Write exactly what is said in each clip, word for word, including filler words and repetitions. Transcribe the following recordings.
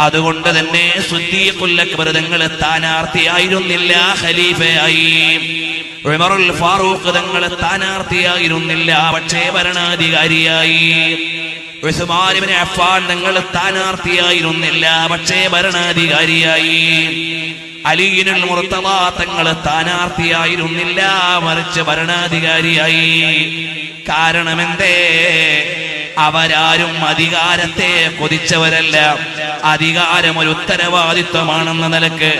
അതുകൊണ്ട് തന്നെ സിദ്ദീഖുൽ അക്ബർ തങ്ങൾ സ്ഥാനാർത്ഥിയായിരുന്നില്ല ഖലീഫയായി. ഉമറുൽ ഫാറൂഖ് തങ്ങൾ സ്ഥാനാർത്ഥിയായിരുന്നില്ല, പക്ഷേ ഭരണാധികാരിയായി. ഉസ്മാൻ ഇബ്നു അഫ്ഫാൻ തങ്ങൾ സ്ഥാനാർത്ഥിയായിരുന്നില്ല, പക്ഷേ ഭരണാധികാരിയായി. അലിയുൽ മുർത്തദ തങ്ങൾ സ്ഥാനാർത്ഥിയായിരുന്നില്ല, മറിച്ച് ഭരണാധികാരിയായി. കാരണമെന്തേ? അവരാരും അധികാരത്തെ കൊതിച്ചവരല്ല, അധികാരം ഒരു ഉത്തരവാദിത്വമാണെന്ന നിലക്ക്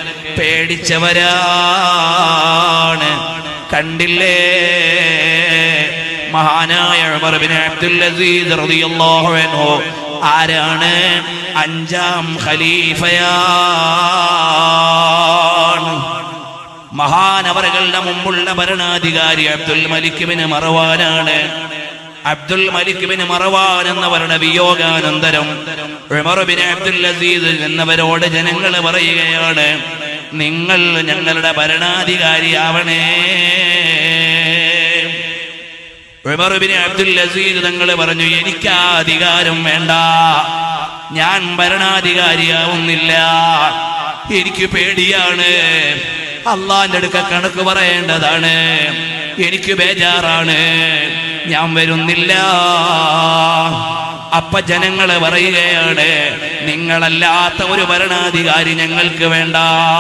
പേടിച്ചവരാണ്. കണ്ടില്ലേ മഹാനായ ഉമർ ബിൻ അബ്ദുൽ അസീസ് റളിയല്ലാഹു അൻഹു ആരാണ്? അഞ്ചാം ഖലീഫയാണ്. മഹാനവറുകളുടെ മുമ്പുള്ള ഭരണാധികാരി അബ്ദുൽ മലിക് ബിൻ മർവാനാണ്. അബ്ദുൽ മലിക് ബിൻ മർവാൻ എന്നവരുടെ വിയോഗാനന്തരം ഉമർ ബിൻ അബ്ദുൽ അസീസ് എന്നവരോട് ജനങ്ങൾ പറയുകയാണ്, നിങ്ങൾ ഞങ്ങളുടെ ഭരണാധികാരിയാവണേ. ഉമർ ബിൻ അബ്ദുൽ അസീസ് തങ്ങൾ പറഞ്ഞു, എനിക്ക് ആ അധികാരം വേണ്ട, ഞാൻ ഭരണാധികാരിയാവുന്നില്ല, എനിക്ക് പേടിയാണ്, അള്ളാന്റെ അടുക്ക കണക്ക് പറയേണ്ടതാണ്, എനിക്ക് ബേജാറാണ്, ഞാൻ വരുന്നില്ല. അപ്പ ജനങ്ങള് പറയുകയാണ്, നിങ്ങളല്ലാത്ത ഒരു ഭരണാധികാരി ഞങ്ങൾക്ക് വേണ്ട.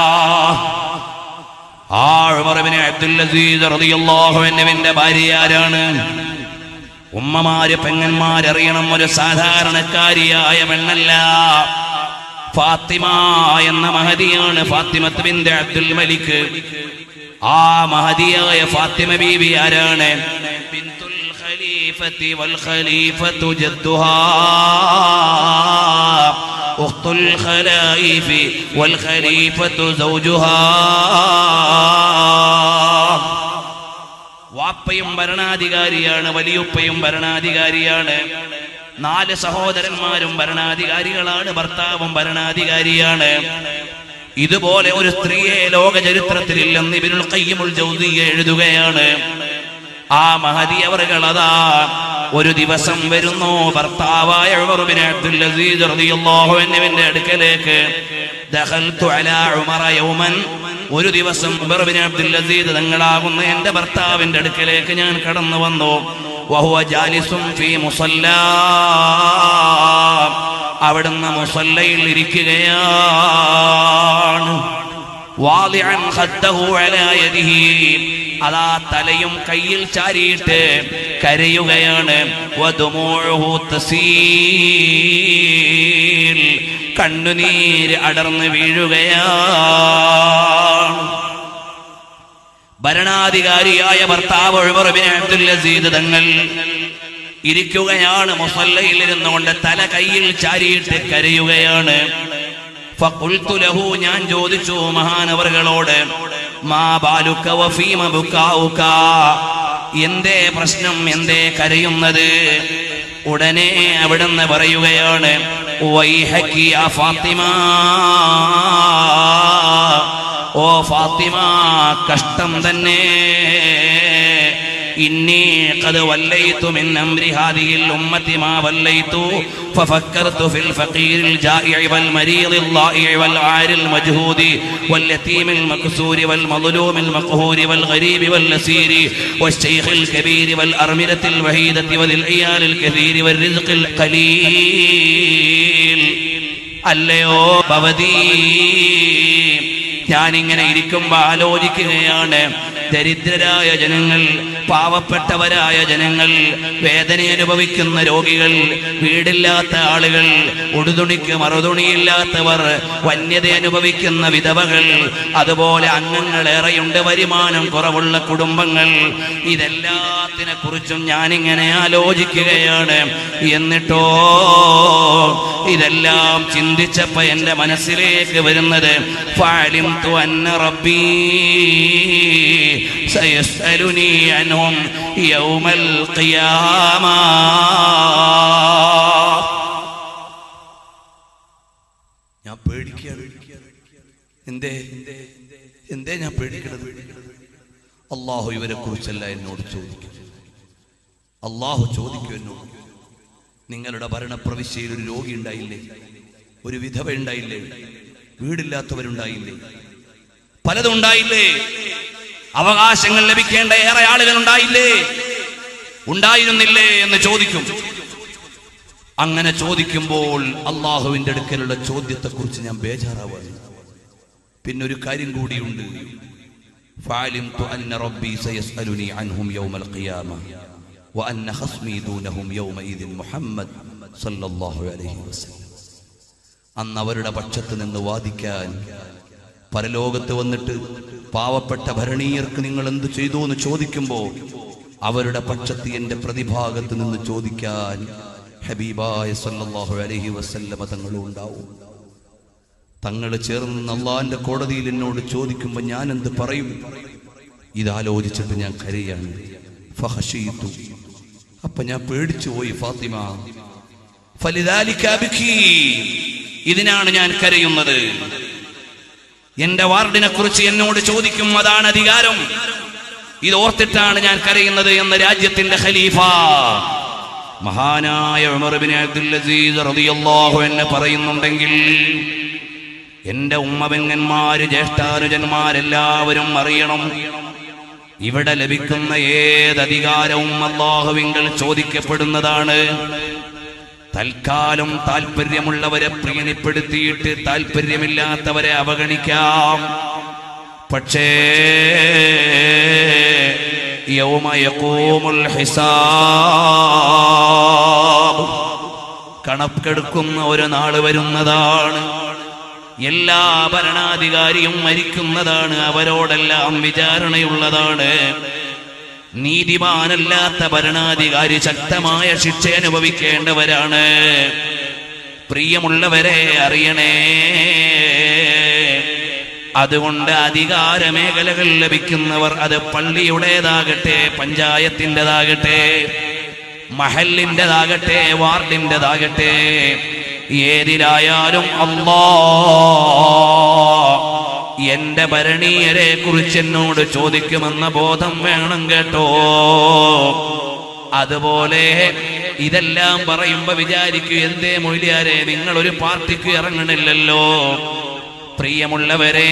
ആ ഉമർ ബിൻ അബ്ദുൽ അസീസ് റളിയല്ലാഹു അൻഹുവിന്റെ ഭാര്യ ആരാണ്? ഉമ്മമാര് പെങ്ങന്മാരറിയണം, ഒരു സാധാരണക്കാരിയായ പെണ്ണല്ല, ഫാത്തിമ എന്ന മഹദിയാണ്. ഫാത്തിമത്ത് ബിൻത് അബ്ദുൽ മലിക്. ആ മഹദിയായ ഫാത്തിമ ബീവി ആരാണ്? ബിൻതുൽ ഖലീഫത്തി വൽ ഖലീഫത്തു ജദ്ദുഹാ ഉഖ്തുൽ ഖലായിഫി വൽ ഖലീഫത്തു സൗജുഹാ. വാപ്പയും ഭരണാധികാരിയാണ്, വലിയുപ്പയും ഭരണാധികാരിയാണ്, നാല് സഹോദരന്മാരും ഭരണാധികാരികളാണ്, ഭർത്താവും ഭരണാധികാരിയാണ്. ഇതുപോലെ ഒരു സ്ത്രീയെ ലോക ചരിത്രത്തിലില്ലെന്ന് ഇബ്നുൽ ഖയ്യിമുൽ ജൗസിയ്യ എഴുതുകയാണ്. ആ മഹദി അവറുകൾ അതാ ഒരു ദിവസം വരുന്നു, ഭർത്താവായ ഉമർ ബിൻ അബ്ദുൽ അസീസ് റളിയല്ലാഹു അൻഹുവിന്റെ അടുക്കലേക്ക്. ദഖൽതു അലാ ഉമറ യൗമൻ, ഒരു ദിവസം ഉമർ ബിൻ അബ്ദുൽ അസീസ് തങ്ങളാകുന്ന എന്റെ ഭർത്താവിന്റെ അടുക്കലേക്ക് ഞാൻ കടന്നു വന്നു. വഹുവ ജാലിസുൻ ഫീ മുസല്ലാ, അവിടുന്ന് മുസല്ലയിൽ ഇരിക്കുകയാണ്. വാദിഅൻ ഖദ്ദഹു അലാ യദിഹി, അതാ തലയും കയ്യിൽ ചാരിയിട്ട് കരയുകയാണ്. വദുമൂഉഹു തസീൽ, കണ്ണുനീര് അടർന്ന് വീഴുകയാണ്. ഭരണാധികാരിയായ ഭർത്താവ് ഉമർ ബിൻ അബ്ദുൽ അസീസ് തങ്ങൾ ഇരിക്കുകയാണ്, മുസല്ലയിൽ ഇരുന്നുകൊണ്ട് തല കയ്യിൽ ചാരിയിട്ട് കരയുകയാണ്. ഫഖുൽതു ലഹു, ഞാൻ ചോദിച്ചു മഹാനവറുകളോട്, മാ ബാലുക വഫീമ ബുകാഉക, എന്തേ പ്രശ്നം, എന്തേ കരയുന്നത്? ഉടനെ അവിടുന്ന് പറയുകയാണ്, വൈഹക്കി യാ ഫാത്തിമ, ഓ ഫാത്തിമ, കഷ്ടം തന്നെ. ഇന്നി ഖദ് വല്ലൈതു മിൻ അംരി ഹാദിഹിൽ ഉമ്മത്തി മാ വല്ലൈതു ഫഫക്കർതു ഫിൽ ഫഖീരിൽ ജാഇഇ വൽ മരീദിൽ ളാഇഇ വൽ ആരിൽ മജ്ഹൂദി വൽ യതീമിൽ മക്സൂരി വൽ മദ്ലൂമിൽ മഖ്ഹൂരി വൽ ഗരീബി വൽ അസീരി വശൈഖിൽ കബീരി വൽ അർമിലത്തിൽ വഹീദത്തി വൽ ഇയാലിൽ കസീരി വൽ റിസ്ഖിൽ ഖലീൽ. അല്ലയോ ഭവതി, ഞാനിങ്ങനെ ഇരിക്കുമ്പോ ആലോചിക്കുകയാണ്, ദരിദ്രരായ ജനങ്ങൾ, പാവപ്പെട്ടവരായ ജനങ്ങൾ, വേദന അനുഭവിക്കുന്ന രോഗികൾ, വീടില്ലാത്ത ആളുകൾ, ഉടുതുണിക്ക് മറുതുണിയില്ലാത്തവർ, വന്യത അനുഭവിക്കുന്ന വിധവകൾ, അതുപോലെ അംഗങ്ങളേറെയുണ്ട്, വരുമാനം കുറവുള്ള കുടുംബങ്ങൾ, ഇതെല്ലാത്തിനെ കുറിച്ചും ഞാനിങ്ങനെ ആലോചിക്കുകയാണ്. എന്നിട്ടോ ഇതെല്ലാം ചിന്തിച്ചപ്പോ എന്റെ മനസ്സിലേക്ക് വരുന്നത്, ഫഅലിംതു അന്ന റബ്ബീ സയസ്അലുനി അൻഹും യൗമൽ ഖിയാമ. ഞാൻ പേടിക്കുകയാണ്. എന്തേ എന്തേ ഞാൻ പേടിക്കുന്നത്? അള്ളാഹു ഇവരെ കുറിച്ചല്ല എന്നോട് ചോദിക്കും. അള്ളാഹു ചോദിക്കും എന്നോട്, നിങ്ങളുടെ ഭരണപ്രവിശ്യയിൽ ഒരു രോഗി ഉണ്ടായില്ലേ? ഒരു വിധവ ഉണ്ടായില്ലേ? വീടില്ലാത്തവരുണ്ടായില്ലേ? പലതും ഉണ്ടായില്ലേ? അവകാശങ്ങൾ ലഭിക്കേണ്ട ഏറെ ആളുകൾ ഉണ്ടായില്ലേ? ഉണ്ടായിരുന്നില്ലേ എന്ന് ചോദിക്കും. അങ്ങനെ ചോദിക്കുമ്പോൾ അള്ളാഹുവിന്റെ അടുക്കലുള്ള ചോദ്യത്തെ കുറിച്ച് ഞാൻ ബേജാറാവാണ്. പിന്നെ ഒരു കാര്യം കൂടിയുണ്ട്. ഫഅലിംതു അന്ന റബ്ബി സയസ്അലുനി അൻഹും യൗമൽ ഖിയാമ വഅന്ന ഖസ്മി ദൂനഹും യൗമഇദിൻ മുഹമ്മദ് സല്ലല്ലാഹു അലൈഹി വസല്ലം. അന്ന് അവരുടെ പക്ഷത്ത് നിന്ന് വാദിക്കാൻ പരലോകത്ത് വന്നിട്ട് പാവപ്പെട്ട ഭരണീയർക്ക് നിങ്ങൾ എന്ത് ചെയ്തു എന്ന് ചോദിക്കുമ്പോൾ അവരുടെ പക്ഷത്ത് എന്റെ പ്രതിഭാഗത്ത് നിന്ന് ചോദിക്കാൻ ഹബീബായ സല്ലല്ലാഹു അലൈഹി വസല്ലം തങ്ങളും ഉണ്ടാവും. തങ്ങൾ ചേർന്ന് അള്ളാന്റെ കോടതിയിൽ എന്നോട് ചോദിക്കുമ്പോൾ ഞാൻ എന്ത് പറയും? ഇതാലോചിച്ചിട്ട് ഞാൻ കരയാണ്. ഫഖശീതു, അപ്പൊ ഞാൻ പേടിച്ചു പോയി ഫാത്തിമ. ഫലിദാലിക അബ്കി, ഇതിനാണ് ഞാൻ കരയുന്നത്. എന്റെ വാർഡിനെ കുറിച്ച് എന്നോട് ചോദിക്കും, അതാണ് അധികാരം, ഇത് ഓർത്തിട്ടാണ് ഞാൻ കരയുന്നത് എന്ന് രാജ്യത്തിന്റെ ഖലീഫ മഹാനായ ഉമർ ഇബ്നു അബ്ദുൽ അസീസ് റളിയല്ലാഹു അൻഹു പറയുന്നുണ്ടെങ്കിൽ എന്റെ ഉമ്മപെങ്ങന്മാര്, ജ്യേഷ്ഠാനുജന്മാരെല്ലാവരും അറിയണം, ഇവിടെ ലഭിക്കുന്ന ഏതധികാരവും അല്ലാഹുവിങ്കൽ ചോദിക്കപ്പെടുന്നതാണ്. തൽക്കാലം താല്പര്യമുള്ളവരെ പ്രീണിപ്പെടുത്തിയിട്ട് താല്പര്യമില്ലാത്തവരെ അവഗണിക്കാം. പക്ഷേ യൗമ യഖൂമുൽ ഹിസാബ്, കണക്കെടുക്കുന്ന ഒരു നാള് വരുന്നതാണ്. എല്ലാ ഭരണാധികാരിയും മരിക്കുന്നതാണ്. അവരോടെല്ലാം വിചാരണയുള്ളതാണ്. നീതിമാനല്ലാത്ത ഭരണാധികാരി ശക്തമായ ശിക്ഷ അനുഭവിക്കേണ്ടവരാണ്. പ്രിയമുള്ളവരെ അറിയണേ, അതുകൊണ്ട് അധികാര മേഖലകൾ ലഭിക്കുന്നവർ, അത് പള്ളിയുടേതാകട്ടെ, പഞ്ചായത്തിൻ്റെതാകട്ടെ, മഹല്ലിൻ്റെതാകട്ടെ, വാർഡിൻ്റെതാകട്ടെ, ഏതിലായാലും അല്ലാഹ് എന്റെ ഭരണീയരെ കുറിച്ച് എന്നോട് ചോദിക്കുമെന്ന ബോധം വേണം കേട്ടോ. അതുപോലെ ഇതെല്ലാം പറയുമ്പോ വിചാരിക്കൂ, എന്തേ മൊയ്ലിയാരെ നിങ്ങൾ ഒരു പാർട്ടിക്ക് ഇറങ്ങണില്ലല്ലോ? പ്രിയമുള്ളവരെ,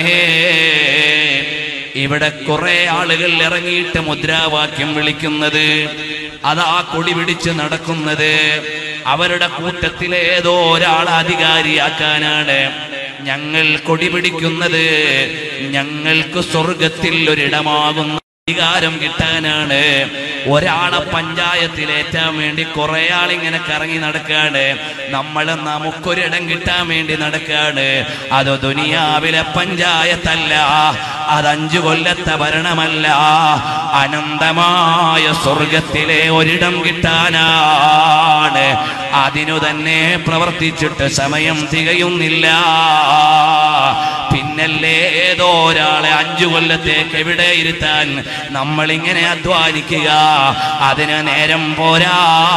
ഇവിടെ കുറെ ആളുകൾ ഇറങ്ങിയിട്ട് മുദ്രാവാക്യം വിളിക്കുന്നത്, അതാ കൊടി പിടിച്ച് നടക്കുന്നത് അവരുടെ കൂട്ടത്തിലെ ഏതോ ഒരാൾ അധികാരിയാക്കാനാണ്. ഞങ്ങൾ കൊടി പിടിക്കുന്നത് ഞങ്ങൾക്ക് സ്വർഗത്തിൽ ഒരിടമാകുന്ന അധികാരം കിട്ടാനാണ്. ഒരാളെ പഞ്ചായത്തിലേറ്റാൻ വേണ്ടി കുറെ ആളിങ്ങനെ കറങ്ങി നടക്കാണ്. നമ്മൾ നമുക്കൊരിടം കിട്ടാൻ വേണ്ടി നടക്കാണ്. അത് ദുനിയാവിലെ പഞ്ചായത്തല്ല, അതഞ്ചു കൊല്ലത്തെ ഭരണമല്ല, അനന്തമായ സ്വർഗത്തിലെ ഒരിടം കിട്ടാനാണ്. അതിനു തന്നെ പ്രവർത്തിച്ചിട്ട് സമയം തികയുന്നില്ല. പിന്നല്ലേ ഏതോ ഒരാളെ അഞ്ചു കൊല്ലത്തേക്ക് എവിടെ ഇരുത്താൻ നമ്മളിങ്ങനെ അധ്വാനിക്കുക? അതിന് നേരം പോരാ.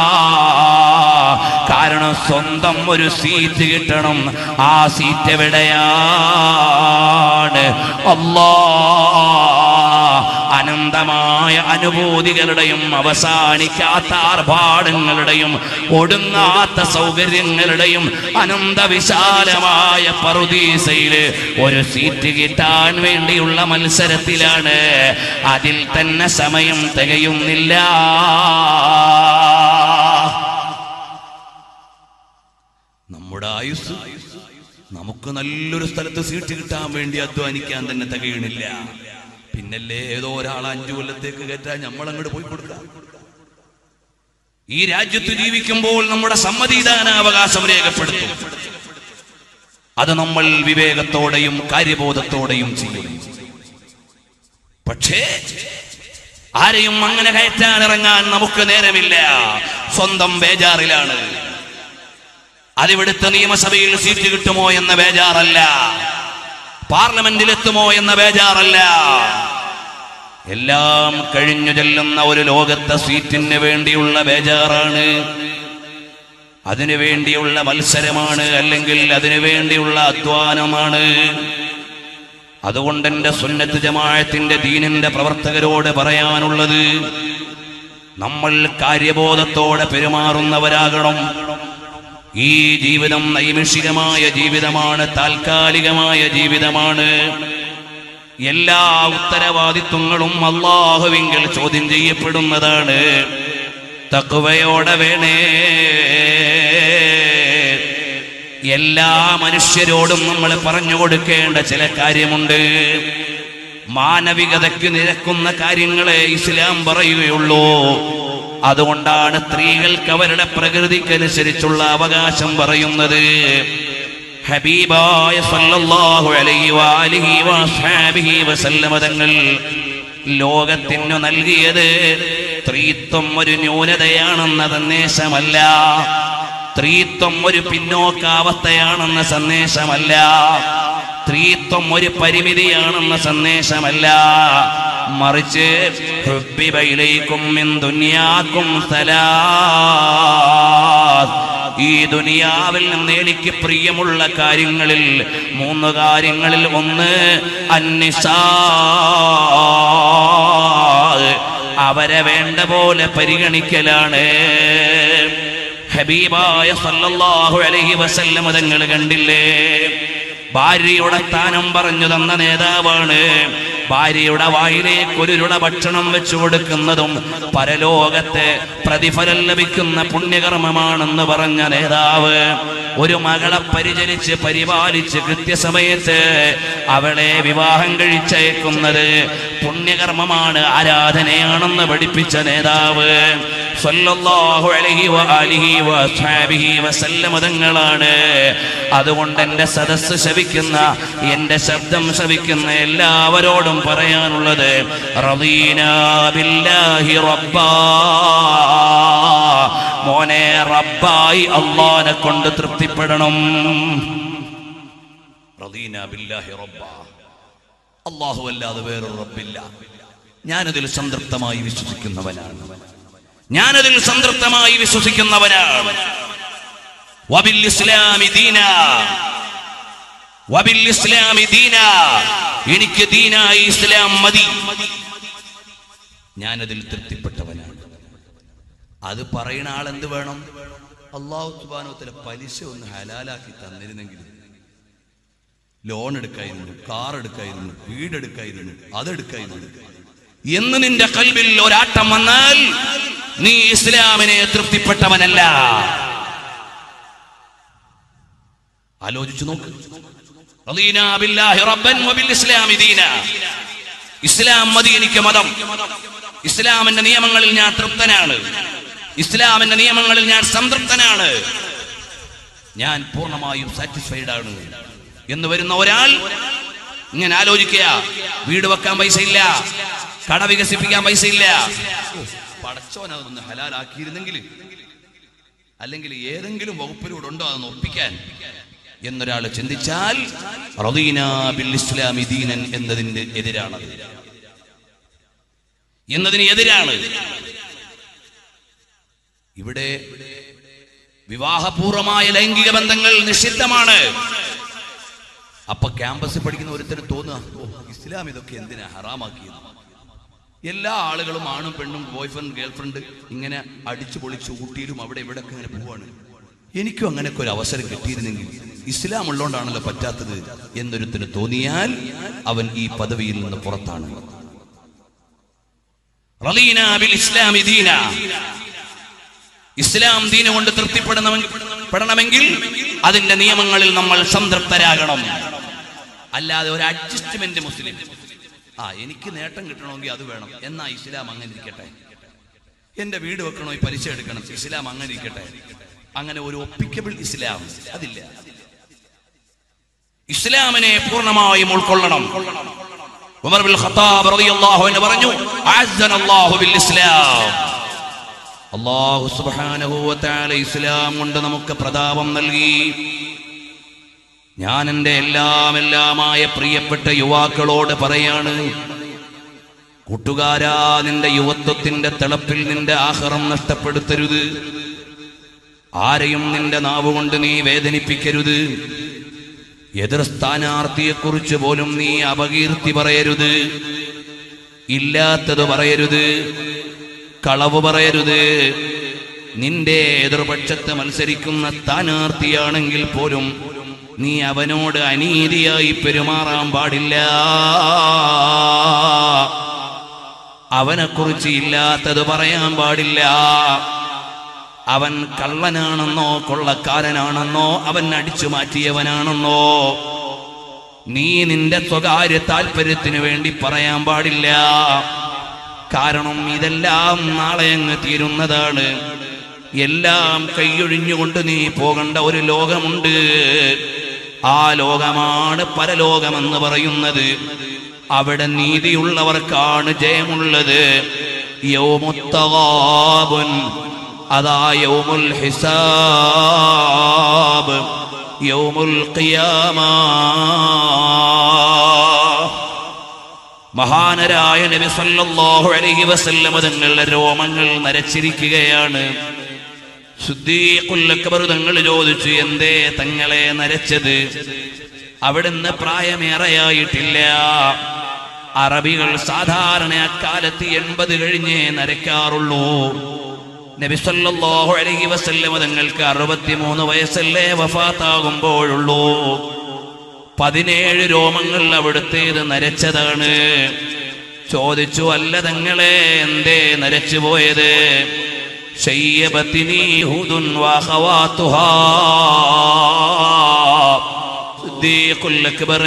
കാരണം സ്വന്തം ഒരു സീറ്റ് കിട്ടണം. ആ സീറ്റ് എവിടെയാണ്? അല്ലാഹ് അനന്തമായ അനുഭൂതികളുടെയും അവസാനിക്കാത്ത ആർഭാടങ്ങളുടെയും ഒടുങ്ങാത്ത സൗകര്യങ്ങളുടെയും അനന്തവിശാലമായ പറുദീസയില് ഒരു സീറ്റ് കിട്ടാൻ വേണ്ടിയുള്ള മത്സരത്തിലാണ്. അതിൽ തന്നെ സമയം തികയുന്നില്ല. നമ്മുടെ ആയുസ് നമുക്ക് നല്ലൊരു സ്ഥലത്ത് സീറ്റ് കിട്ടാൻ വേണ്ടി അധ്വാനിക്കാൻ തന്നെ തികയണില്ല. പിന്നല്ലേ ഏതോ ഒരാൾ അഞ്ചു കൊല്ലത്തേക്ക് കയറ്റാൻ നമ്മൾ അങ്ങോട്ട് പോയി കൊടുക്കാം. ഈ രാജ്യത്ത് ജീവിക്കുമ്പോൾ നമ്മുടെ സമ്മതിദാനാവകാശം രേഖപ്പെടുത്തും. അത് നമ്മൾ വിവേകത്തോടെയും കാര്യബോധത്തോടെയും ചെയ്യും. പക്ഷേ ആരെയും അങ്ങനെ കയറ്റാൻ ഇറങ്ങാൻ നമുക്ക് നേരമില്ല. സ്വന്തം ബേജാറിലാണ്. അതിവിടുത്തെ നിയമസഭയിൽ സീറ്റ് കിട്ടുമോ എന്ന ബേജാറല്ല, പാർലമെന്റിലെത്തുമോ എന്ന ബേജാറല്ല. എല്ലാം കഴിഞ്ഞു ചെല്ലുന്ന ഒരു ലോകത്തെ സീറ്റിന് വേണ്ടിയുള്ള ബേജാറാണ്. അതിനു വേണ്ടിയുള്ള മത്സരമാണ്, അല്ലെങ്കിൽ അതിനു വേണ്ടിയുള്ള അധ്വാനമാണ്. അതുകൊണ്ട് എന്റെ സുന്നത്ത് ജമാഅത്തിന്റെ ദീനിന്റെ പ്രവർത്തകരോട് പറയാനുള്ളത്, നമ്മൾ കാര്യബോധത്തോടെ പെരുമാറുന്നവരാകണം. ഈ ജീവിതം നൈമിഷികമായ ജീവിതമാണ്, താൽക്കാലികമായ ജീവിതമാണ്. എല്ലാ ഉത്തരവാദിത്വങ്ങളും അല്ലാഹുവിങ്കൽ ചോദ്യം ചെയ്യപ്പെടുന്നതാണ്. തഖ്വയോടെ വേണേ എല്ലാ മനുഷ്യരോടും നമ്മൾ പറഞ്ഞു കൊടുക്കേണ്ട ചില കാര്യമുണ്ട്. മാനവികതയ്ക്ക് നിരക്കുന്ന കാര്യങ്ങളെ ഇസ്ലാം പറയുകയുള്ളൂ. അതുകൊണ്ടാണ് സ്ത്രീകൾക്ക് അവരുടെ പ്രകൃതിക്കനുസരിച്ചുള്ള അവകാശം പറയുന്നത്. ഹബീബായ സല്ലല്ലാഹു അലൈഹി വഅലിഹി വഅസ്ഹാബിഹി വസല്ലമ തങ്ങൾ ലോകത്തിനു നൽകിയത് സ്ത്രീത്വം ഒരു ന്യൂനതയാണെന്ന സന്ദേശമല്ല, സ്ത്രീത്വം ഒരു പിന്നോക്കാവസ്ഥയാണെന്ന സന്ദേശമല്ല, സ്ത്രീത്വം ഒരു പരിമിതിയാണെന്ന സന്ദേശമല്ല. മറിച്ച് ഹുബ്ബിബ ഇലൈക്കും മിൻ ദുനിയാക്കും സലാസ്, ഈ ദുനിയാവിൽ നിന്ന് എനിക്ക് പ്രിയമുള്ള കാര്യങ്ങളിൽ മൂന്ന് കാര്യങ്ങളിൽ ഒന്ന് അന്നിസാ, അവരെ വേണ്ട പോലെ പരിഗണിക്കലാണ്. ഹബീബായ സല്ലല്ലാഹു അലൈഹി വസല്ലം തങ്ങൾ കണ്ടില്ലേ, ഭാര്യയുടെ സ്ഥാനം പറഞ്ഞു തന്ന നേതാവാണ്. ഭാര്യയുടെ വായിലേക്ക് ഒരു രുണ ഭക്ഷണം വെച്ചു കൊടുക്കുന്നതും പരലോകത്തെ പ്രതിഫലം ലഭിക്കുന്ന പുണ്യകർമ്മമാണെന്ന് പറഞ്ഞ നേതാവ്. ഒരു മകളെ പരിചരിച്ച് പരിപാലിച്ച് കൃത്യസമയത്ത് അവളെ വിവാഹം കഴിച്ചയക്കുന്നത് പുണ്യകർമ്മമാണ്, ആരാധനയാണെന്ന് പഠിപ്പിച്ച നേതാവ് സല്ലല്ലാഹു അലൈഹി വഅലിഹി വഅസ്ഹാബിഹി വസല്ലമ തങ്ങളാണ്. അതുകൊണ്ട് എൻ്റെ സദസ്സ് ശവിക്കുന്ന, എൻ്റെ ശബ്ദം ശവിക്കുന്ന എല്ലാവരോടും പറയാനുള്ളത്, റളീനാ ബില്ലാഹി റബ്ബാ, മോനെ റബ്ബായി അല്ലാഹനെ കൊണ്ട് തൃപ്തിപ്പെടണം. റളീനാ ബില്ലാഹി റബ്ബാ, അല്ലാഹു അല്ലാതെ വേറൊരു റബ്ബില്ല. ഞാനതിൽ സംതൃപ്തമായി വിശ്വസിക്കുന്നവനാണ്, ഞാനതിൽ സംതൃപ്തമായി വിശ്വസിക്കുന്നവനാണ്. വബിൽ ഇസ്ലാമി ദീനാ, വബിൽ ഇസ്ലാമി ദീനാ, എനിക്ക് ദീനായി ഇസ്ലാം മതി, ഞാനതിൽ തൃപ്തിപ്പെട്ടവനാണ്. അത് പറയുന്ന ആളെന്ത് വേണം? അല്ലാഹു സുബ്ഹാനഹു വ തആല പലിശ ഒന്ന് ഹലാലാക്കി തന്നിരുന്നെങ്കിൽ ലോൺ എടുക്കായിരുന്നു, കാർ എടുക്കായിരുന്നു, വീടെടുക്കായിരുന്നു, അതെടുക്കായിരുന്നു എന്ന് നിന്റെ ഖൽബിൽ ഒരാട്ടം വന്നാൽ നീ ഇസ്ലാമിനെ തൃപ്തിപ്പെട്ടവനല്ല. ആലോചിച്ചു നോക്ക്. റളീനാ ബില്ലാഹി റബ്ബൻ വബിൽ ഇസ്ലാമി ദീനാ, ഇസ്ലാം മതി എനിക്ക് മതം, ഇസ്ലാമിന്റെ നിയമങ്ങളിൽ ഞാൻ തൃപ്തനാണ്, ഇസ്ലാമിന്റെ നിയമങ്ങളിൽ ഞാൻ സംതൃപ്തനാണ്, ഞാൻ പൂർണ്ണമായും സാറ്റിസ്ഫൈഡ് ആണ് എന്ന് വരുന്ന ഒരാൾ ഇങ്ങനെ ആലോചിക്കുക. വീട് വെക്കാൻ പൈസ ഇല്ല, കട വികസിപ്പിക്കാൻ പൈസ ഇല്ല, പടച്ചോൻ അതൊന്ന് ഹലാലാക്കിയിരുന്നെങ്കിൽ, അല്ലെങ്കിൽ ഏതെങ്കിലും വകുപ്പിലൂടെ ഉണ്ടോ അതൊന്ന് ഒപ്പിക്കാൻ എന്നൊരാൾ ചിന്തിച്ചാൽ റളീനാ ബിൽ ഇസ്ലാമി ദീനൻ എന്നതിന് എതിരാണ്, എന്നതിന് എതിരാണ്. ഇവിടെ വിവാഹപൂർവമായ ലൈംഗിക ബന്ധങ്ങൾ നിഷിദ്ധമാണ്. അപ്പൊ ക്യാമ്പസിൽ പഠിക്കുന്ന ഒരുത്തരും തോന്നുക, ഓ ഇസ്ലാം ഇതൊക്കെ എന്തിനാ ഹറാമാക്കിയത്? എല്ലാ ആളുകളും ആണും പെണ്ണും ബോയ്ഫ്രണ്ട് ഗേൾഫ്രണ്ട് ഇങ്ങനെ അടിച്ചു പൊളിച്ച് ഊട്ടിയിലും അവിടെ ഇവിടെ ഒക്കെ ഇങ്ങനെ പോവാണ്. എനിക്കും അങ്ങനെയൊക്കെ ഒരു അവസരം കിട്ടിയിരുന്നെങ്കിൽ, ഇസ്ലാം ഉള്ളോണ്ടാണല്ലോ പറ്റാത്തത് എന്നൊരുത്തിന് തോന്നിയാൽ അവൻ ഈ പദവിയിൽ നിന്ന് പുറത്താണ്. റളീനാ ബിൽ ഇസ്ലാമി ദീനാ, ഇസ്ലാം ദീന കൊണ്ട് തൃപ്തിപ്പെടണമെങ്കിൽ അതിന്റെ നിയമങ്ങളിൽ നമ്മൾ സംതൃപ്തരാകണം. അല്ലാതെ ഒരു അഡ്ജസ്റ്റ്മെന്റ് മുസ്ലിം, ആ എനിക്ക് നേട്ടം കിട്ടണമെങ്കിൽ അത് വേണം, എന്നാ ഇസ്ലാം അങ്ങനെ ഇരിക്കട്ടെ, എന്റെ വീട് വെക്കണോ പലിശ എടുക്കണം, ഇസ്ലാം അങ്ങനെ ഇരിക്കട്ടെ, അങ്ങനെ ഒരു ഒപ്പിക്കബിൾ ഇസ്ലാം അതില്ല. ഇസ്ലാമിനെ പൂർണ്ണമായും ഉൾക്കൊള്ളണം. ഉമർ ബിൻ ഖത്താബ് റളിയല്ലാഹു അൻഹു പറഞ്ഞു, അഅസ്സനല്ലാഹു ബിൽ ഇസ്ലാം, അല്ലാഹു സുബ്ഹാനഹു വ തആല ഇസ്ലാം കൊണ്ട് നമുക്ക് പ്രതാപം നൽകി. ഞാൻ എൻ്റെ എല്ലാം എല്ലാമായ പ്രിയപ്പെട്ട യുവാക്കളോട് പറയാണ്, കൂട്ടുകാരാ, നിന്റെ യുവത്വത്തിന്റെ തിളപ്പിൽ നിന്റെ ആഖിറം നഷ്ടപ്പെടുത്തരുത്. ആരെയും നിന്റെ നാവുകൊണ്ട് നീ വേദനിപ്പിക്കരുത്. എതിർ സ്ഥാനാർത്ഥിയെക്കുറിച്ച് പോലും നീ അപകീർത്തി പറയരുത്, ഇല്ലാത്തത് പറയരുത്, കളവ് പറയരുത്, നിന്റെ എതിർപക്ഷത്ത് മത്സരിക്കുന്ന സ്ഥാനാർത്ഥിയാണെങ്കിൽ പോലും നീ അവനോട് അനീതിയായി പെരുമാറാൻ പാടില്ല. അവനെക്കുറിച്ച് ഇല്ലാത്തത് പറയാൻ പാടില്ല. അവൻ കള്ളനാണെന്നോ കൊള്ളക്കാരനാണെന്നോ അവൻ അടിച്ചു മാറ്റിയവനാണെന്നോ നീ നിന്റെ സ്വകാര്യ താല്പര്യത്തിന് വേണ്ടി പറയാൻ പാടില്ല. കാരണം ഇതെല്ലാം നാളെ അങ്ങ് തീരുന്നതാണ്. എല്ലാം കൈയൊഴിഞ്ഞുകൊണ്ട് നീ പോകേണ്ട ഒരു ലോകമുണ്ട്. ആ ലോകമാണ് പരലോകമെന്ന് പറയുന്നത്. അവിടെ നീതിയുള്ളവർക്കാണ് ജയമുള്ളത്. യൗമുത്തഗാബുൻ, അതാ യൗമുൽ ഹിസാബ്, യൗമുൽ ഖിയാമ. മഹാനരായ നബി സല്ലല്ലാഹു അലൈഹി വസല്ലം തങ്ങളുടെ രോമങ്ങൾ നരച്ചിരിക്കുകയാണ്. സിദ്ദീഖുൽ അക്ബർ തങ്ങൾ ചോദിച്ചു, എന്തേ തങ്ങളെ നരച്ചത്? അവിടുന്ന് പ്രായമേറെയായിട്ടില്ല. അറബികൾ സാധാരണ അക്കാലത്ത് എൺപത് കഴിഞ്ഞേ നരയ്ക്കാറുള്ളൂ. നബി സല്ലല്ലാഹു അലൈഹി വസല്ലം തങ്ങൾക്ക് അറുപത്തിമൂന്ന് വയസ്സല്ലേ വഫാത്താകുമ്പോഴുള്ളൂ. പതിനേഴ് രോമങ്ങൾ അവിടുത്തേത് നരച്ചതാണ്. ചോദിച്ചു, അല്ല തങ്ങളെ എന്തേ നരച്ചു പോയത്? ശയ്യബത്തിനി ഹൂദുൻ വഖവാതുഹാ. സിദ്ദീഖുൽ അക്ബർ,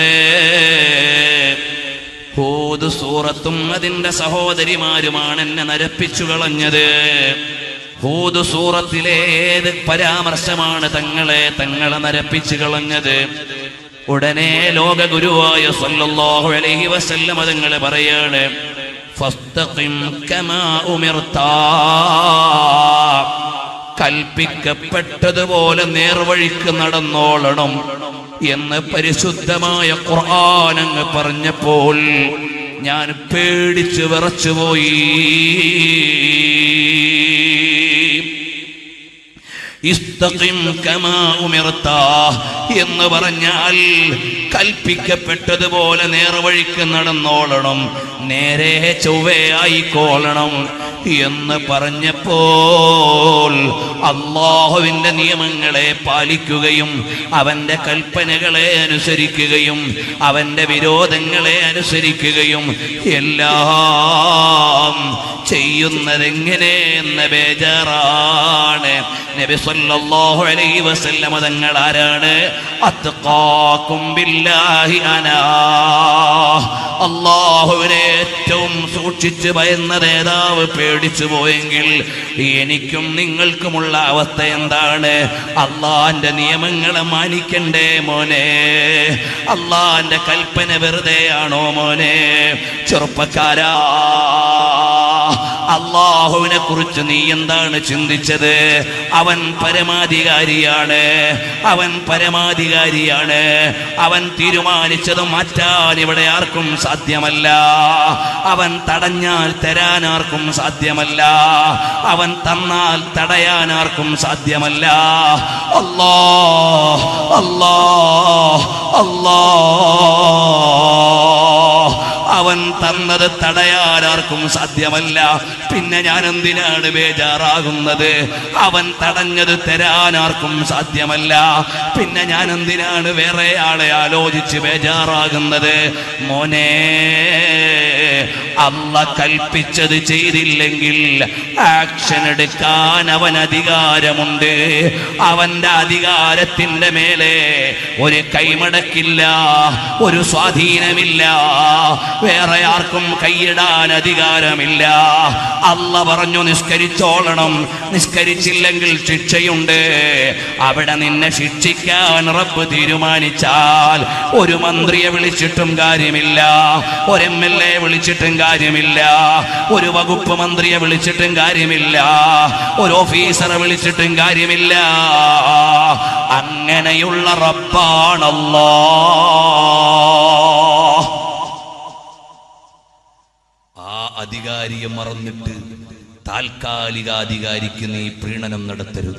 ഹൂദ് സൂറത്തും അതിന്റെ സഹോദരിമാരുമാണ് എന്നെ നരപ്പിച്ചു കളഞ്ഞത്. ഹൂദ് സൂറത്തിലെ ഏത് പരാമർശമാണ് തങ്ങളെ തങ്ങളെ നരപ്പിച്ചു കളഞ്ഞത്? ഉടനെ ലോക ഗുരുവായ സല്ലല്ലാഹു അലൈഹി വസല്ലം തങ്ങൾ പറയാണ്, ഫസ്തഖിം കമാ ഉമിർത, കൽപ്പിക്കപ്പെട്ടതുപോലെ നേർവഴിക്ക് നടന്നോളണം എന്ന് പരിശുദ്ധമായ ഖുർആൻ അങ്ങ് പറഞ്ഞപ്പോൾ ഞാൻ പേടിച്ചു വിറച്ചുപോയി. ഇസ്തഖിം കമാ ഉമിർത എന്ന് പറഞ്ഞാൽ കൽപ്പിക്കപ്പെട്ടതുപോലെ നേർവഴിക്ക് നടന്നോളണം, നേരെ ചൊവ്വേ ആയിക്കോളണം എന്ന് പറഞ്ഞപ്പോൾ അല്ലാഹുവിന്റെ നിയമങ്ങളെ പാലിക്കുകയും അവന്റെ കൽപ്പനകളെ അനുസരിക്കുകയും അവന്റെ വിരോധങ്ങളെ അനുസരിക്കുകയും എല്ലാം ചെയ്യുന്നതെങ്ങനെ എന്ന ബേജാറാണ്. നബി സല്ലല്ലാഹു അലൈഹി വസല്ലം തങ്ങൾ ആരാണ്? അത്ഖാകും ബില്ലാഹി അനാ, അല്ലാഹുവിനെ ഏറ്റവും സൂക്ഷിച്ച് ഭയന്ന നേതാവ് പേടിച്ചു പോയെങ്കിൽ എനിക്കും നിങ്ങൾക്കുമുള്ള അവസ്ഥ എന്താണ്? അള്ളാന്റെ നിയമങ്ങളെ മാനിക്കണ്ടേ മോനെ? അള്ളാന്റെ കൽപ്പന വെറുതെയാണോ മോനെ? ചെറുപ്പക്കാരാ, അള്ളാഹുവിനെ കുറിച്ച് നീ എന്താണ് ചിന്തിച്ചത്? അവൻ പരമാധികാരിയാണ്, അവൻ പരമാധികാരിയാണ്. അവൻ തീരുമാനിച്ചത് മാറ്റാൻ ഇവിടെ ആർക്കും സാധ്യമല്ല. അവൻ തടഞ്ഞാൽ തരാൻ ആർക്കും സാധ്യമല്ല. അവൻ തന്നാൽ തടയാൻ ആർക്കും സാധ്യമല്ല. അല്ലാഹ് അല്ലാഹ് അല്ലാഹ്, അവൻ തന്നത് തടയാൻ ആർക്കും സാധ്യമല്ല. പിന്നെ ഞാൻ എന്തിനാണ് ബേജാറാകുന്നത്? അവൻ തടഞ്ഞത് തരാൻ ആർക്കും സാധ്യമല്ല. പിന്നെ ഞാൻ എന്തിനാണ് വേറെ ആളെ ആലോചിച്ച് ബേജാറാകുന്നത്? മോനെ, അല്ലാഹ് കൽപ്പിച്ചത് ചെയ്തില്ലെങ്കിൽ ആക്ഷൻ എടുക്കാൻ അവൻ അധികാരമുണ്ട്. അവന്റെ അധികാരത്തിന്റെ മേലെ ഒരു കൈമടക്കില്ല, ഒരു സ്വാധീനമില്ല. വേറെ ആർക്കും കൈയിടാൻ അധികാരമില്ല. അല്ലാഹ് പറഞ്ഞു നിസ്കരിച്ചോളണം, നിസ്കരിച്ചില്ലെങ്കിൽ ശിക്ഷയുണ്ട്. അവിടെ നിന്നെ ശിക്ഷിക്കാൻ റബ്ബ് തീരുമാനിച്ചാൽ ഒരു മന്ത്രിയെ വിളിച്ചിട്ടും കാര്യമില്ല, ഒരു എം എൽ എ വിളിച്ചിട്ടും കാര്യമില്ല, ഒരു വകുപ്പ് മന്ത്രിയെ വിളിച്ചിട്ടും കാര്യമില്ല, ഒരു ഓഫീസറെ വിളിച്ചിട്ടും കാര്യമില്ല. അങ്ങനെയുള്ള റബ്ബാണ് അല്ലാഹ്. ആ അധികാരിയെ മറന്നിട്ട് താൽക്കാലിക അധികാരിക്ക് നീ പ്രീണനം നടത്തരുത്.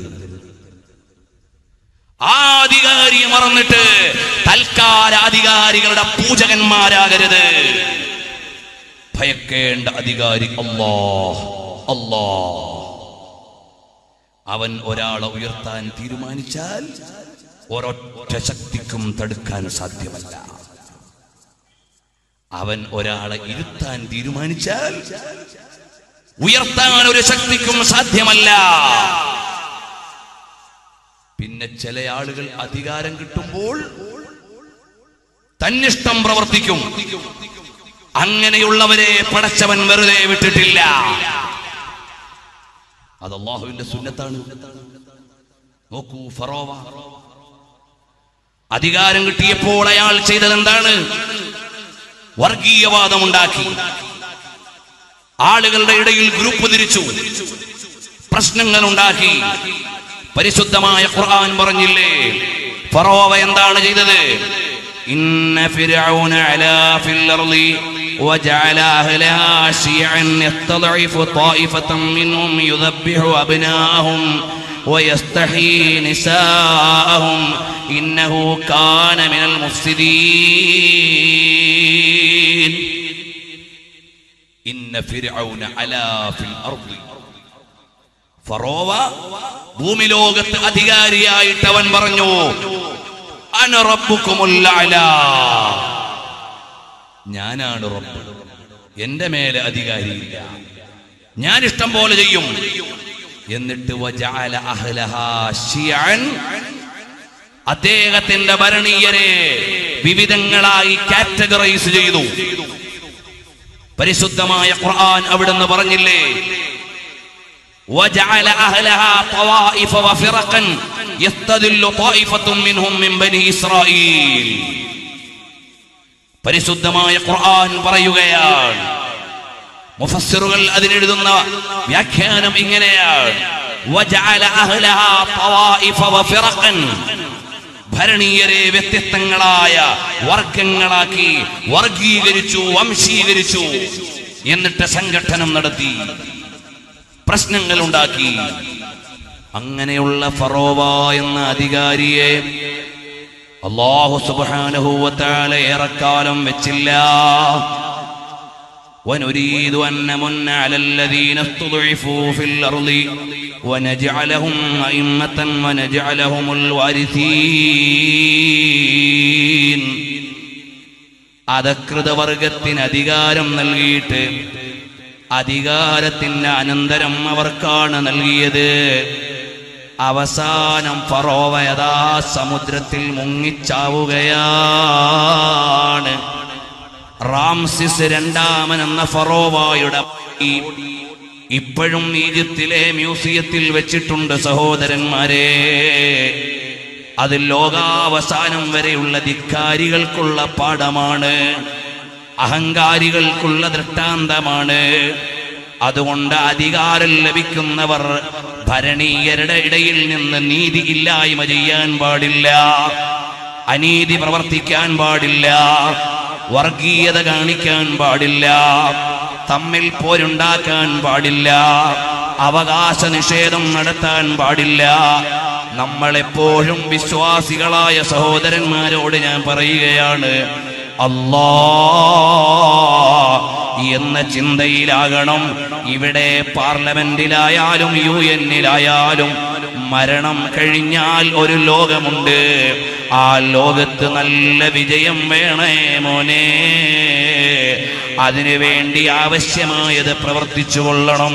ആ അധികാരിയെ മറന്നിട്ട് തൽക്കാല അധികാരികളുടെ പൂജകന്മാരാകരുത്. ഭയക്കേണ്ട അധികാരി അല്ലാഹ്. അല്ലാഹ് അവൻ ഒരാളെ ഉയർത്താൻ തീരുമാനിച്ചാൽ ഒരൊറ്റ ശക്തിക്കും തടുക്കാൻ സാധ്യമല്ല. അവൻ ഒരാളെ ഇരുത്താൻ തീരുമാനിച്ചാൽ ഉയർത്താൻ ഒരു ശക്തിക്കും സാധ്യമല്ല. പിന്നെ ചില ആളുകൾ അധികാരം കിട്ടുമ്പോൾ തന്നിഷ്ടം പ്രവർത്തിക്കും. അങ്ങനെയുള്ളവരെ പടച്ചവൻ വെറുതെ വിട്ടിട്ടില്ല. അത് അല്ലാഹുവിന്റെ സുന്നത്താണ്. നോക്കൂ, ഫറോവ അധികാരം കിട്ടിയപ്പോൾ അയാൾ ചെയ്തത് എന്താണ്? വർഗീയവാദമുണ്ടാക്കി. ആളുകളുടെ ഇടയിൽ ഗ്രൂപ്പ് തിരിച്ചു, പ്രശ്നങ്ങൾ ഉണ്ടാക്കി. പരിശുദ്ധമായ ഖുർആൻ പറഞ്ഞില്ലേ, ഫറോവ എന്താണ് ചെയ്തത്? ഇന്ന ഫിർഔന അലാ ഫിൽ അർളി വജഅല അഹ്ലഹാ ശിയഅൻ യസ്തദഇഫു ത്വായിഫതൻ മിൻഹും യുദബ്ബിഹു അബ്നാഅഹും വയസ്തഹീ നിസാഅഹും ഇന്നഹു കാന മിനൽ മുഫ്സിദീൻ. ഇന്ന ഫിർഔന അലാ ഫിൽ അർളി, ഫറോവ ഭൂമി ലോകത്ത് അധികാരിയായിട്ട് അവൻ പറഞ്ഞു, അന റബ്ബുകുമുൽ അഅ്ലാ, ഞാനാണ് റബ്ബ്, എന്റെ മേലെ അധികാരിയില്ല, ഞാൻ ഇഷ്ടം പോലെ ചെയ്യും. എന്നിട്ട് വജഅല അഹ്ലഹാ ശിയഅൻ, അദ്ദേഹത്തിന്റെ ഭരണീയരെ വിവിധങ്ങളായി കാറ്റഗറൈസ് ചെയ്തു. പരിശുദ്ധമായ ഖുർആൻ അവിടുന്ന് പറഞ്ഞില്ലേ, وجعل أهلها طوائف وفرقا يستدل طائفة منهم من بني إسرائيل. പരിശുദ്ധമായ ഖുർആൻ പറയുകയാണ്, മുഫസ്സിറുകൾ അതിനെഴുതുന്ന വ്യാഖ്യാനം ഇങ്ങനെയാണ്, وجعل أهلها طوائف وفرقا, ഭരണീയരെ വ്യത്യസ്തങ്ങളായ വർഗങ്ങളാക്കി, വർഗീകരിച്ചു, വംശീകരിച്ചു. എന്നിട്ട് സംഘടനം നടത്തി, പ്രശ്നങ്ങൾ ഉണ്ടാക്കി. അങ്ങനെയുള്ള ഫറോവ എന്ന അധികാരിയെ അല്ലാഹു സുബ്ഹാനഹു വ തആല ഏറെക്കാലം വെച്ചില്ല. വനുരീദു അൻ നമുന്ന അലല്ലദീന ഇസ്തുദ്ഇഫൂ ഫിൽ അർളി വനജ്അലഹും അഇമ്മതൻ വനജ്അലഹുമുൽ വാരിസീൻ. അധകൃത വർഗത്തിന് അധികാരം നൽകിയിട്ട് അധികാരത്തിന്റെ അനന്തരം അവർക്കാണ് നൽകിയത്. അവസാനം ഫറോവ യഥാ സമുദ്രത്തിൽ മുങ്ങിച്ചാവുകയാണ്. റാംസിസ് രണ്ടാമൻ എന്ന ഫറോവയുടെ ഇപ്പോഴും ഈജിപ്തിലെ മ്യൂസിയത്തിൽ വെച്ചിട്ടുണ്ട് സഹോദരന്മാരെ. അത് ലോകാവസാനം വരെയുള്ള ധിക്കാരികൾക്കുള്ള പാഠമാണ്, അഹങ്കാരികൾക്കുള്ള ദൃഷ്ടാന്തമാണ്. അതുകൊണ്ട് അധികാരം ലഭിക്കുന്നവർ ഭരണീയരുടെ ഇടയിൽ നിന്ന് നീതി ഇല്ലായ്മ ചെയ്യാൻ പാടില്ല, അനീതി പ്രവർത്തിക്കാൻ പാടില്ല, വർഗീയത കാണിക്കാൻ പാടില്ല, തമ്മിൽ പോരുണ്ടാക്കാൻ പാടില്ല, അവകാശ നിഷേധം നടത്താൻ പാടില്ല. നമ്മളെപ്പോഴും വിശ്വാസികളായ സഹോദരന്മാരോട് ഞാൻ പറയുകയാണ്, അല്ലാഹ് എന്ന ചിന്തയിലാകണം. ഇവിടെ പാർലമെന്റിലായാലും യു എന്നിലായാലും മരണം കഴിഞ്ഞാൽ ഒരു ലോകമുണ്ട്. ആ ലോകത്ത് നല്ല വിജയം വേണേ മോനെ. അതിനു വേണ്ടി ആവശ്യമായത് പ്രവർത്തിച്ചു കൊള്ളണം.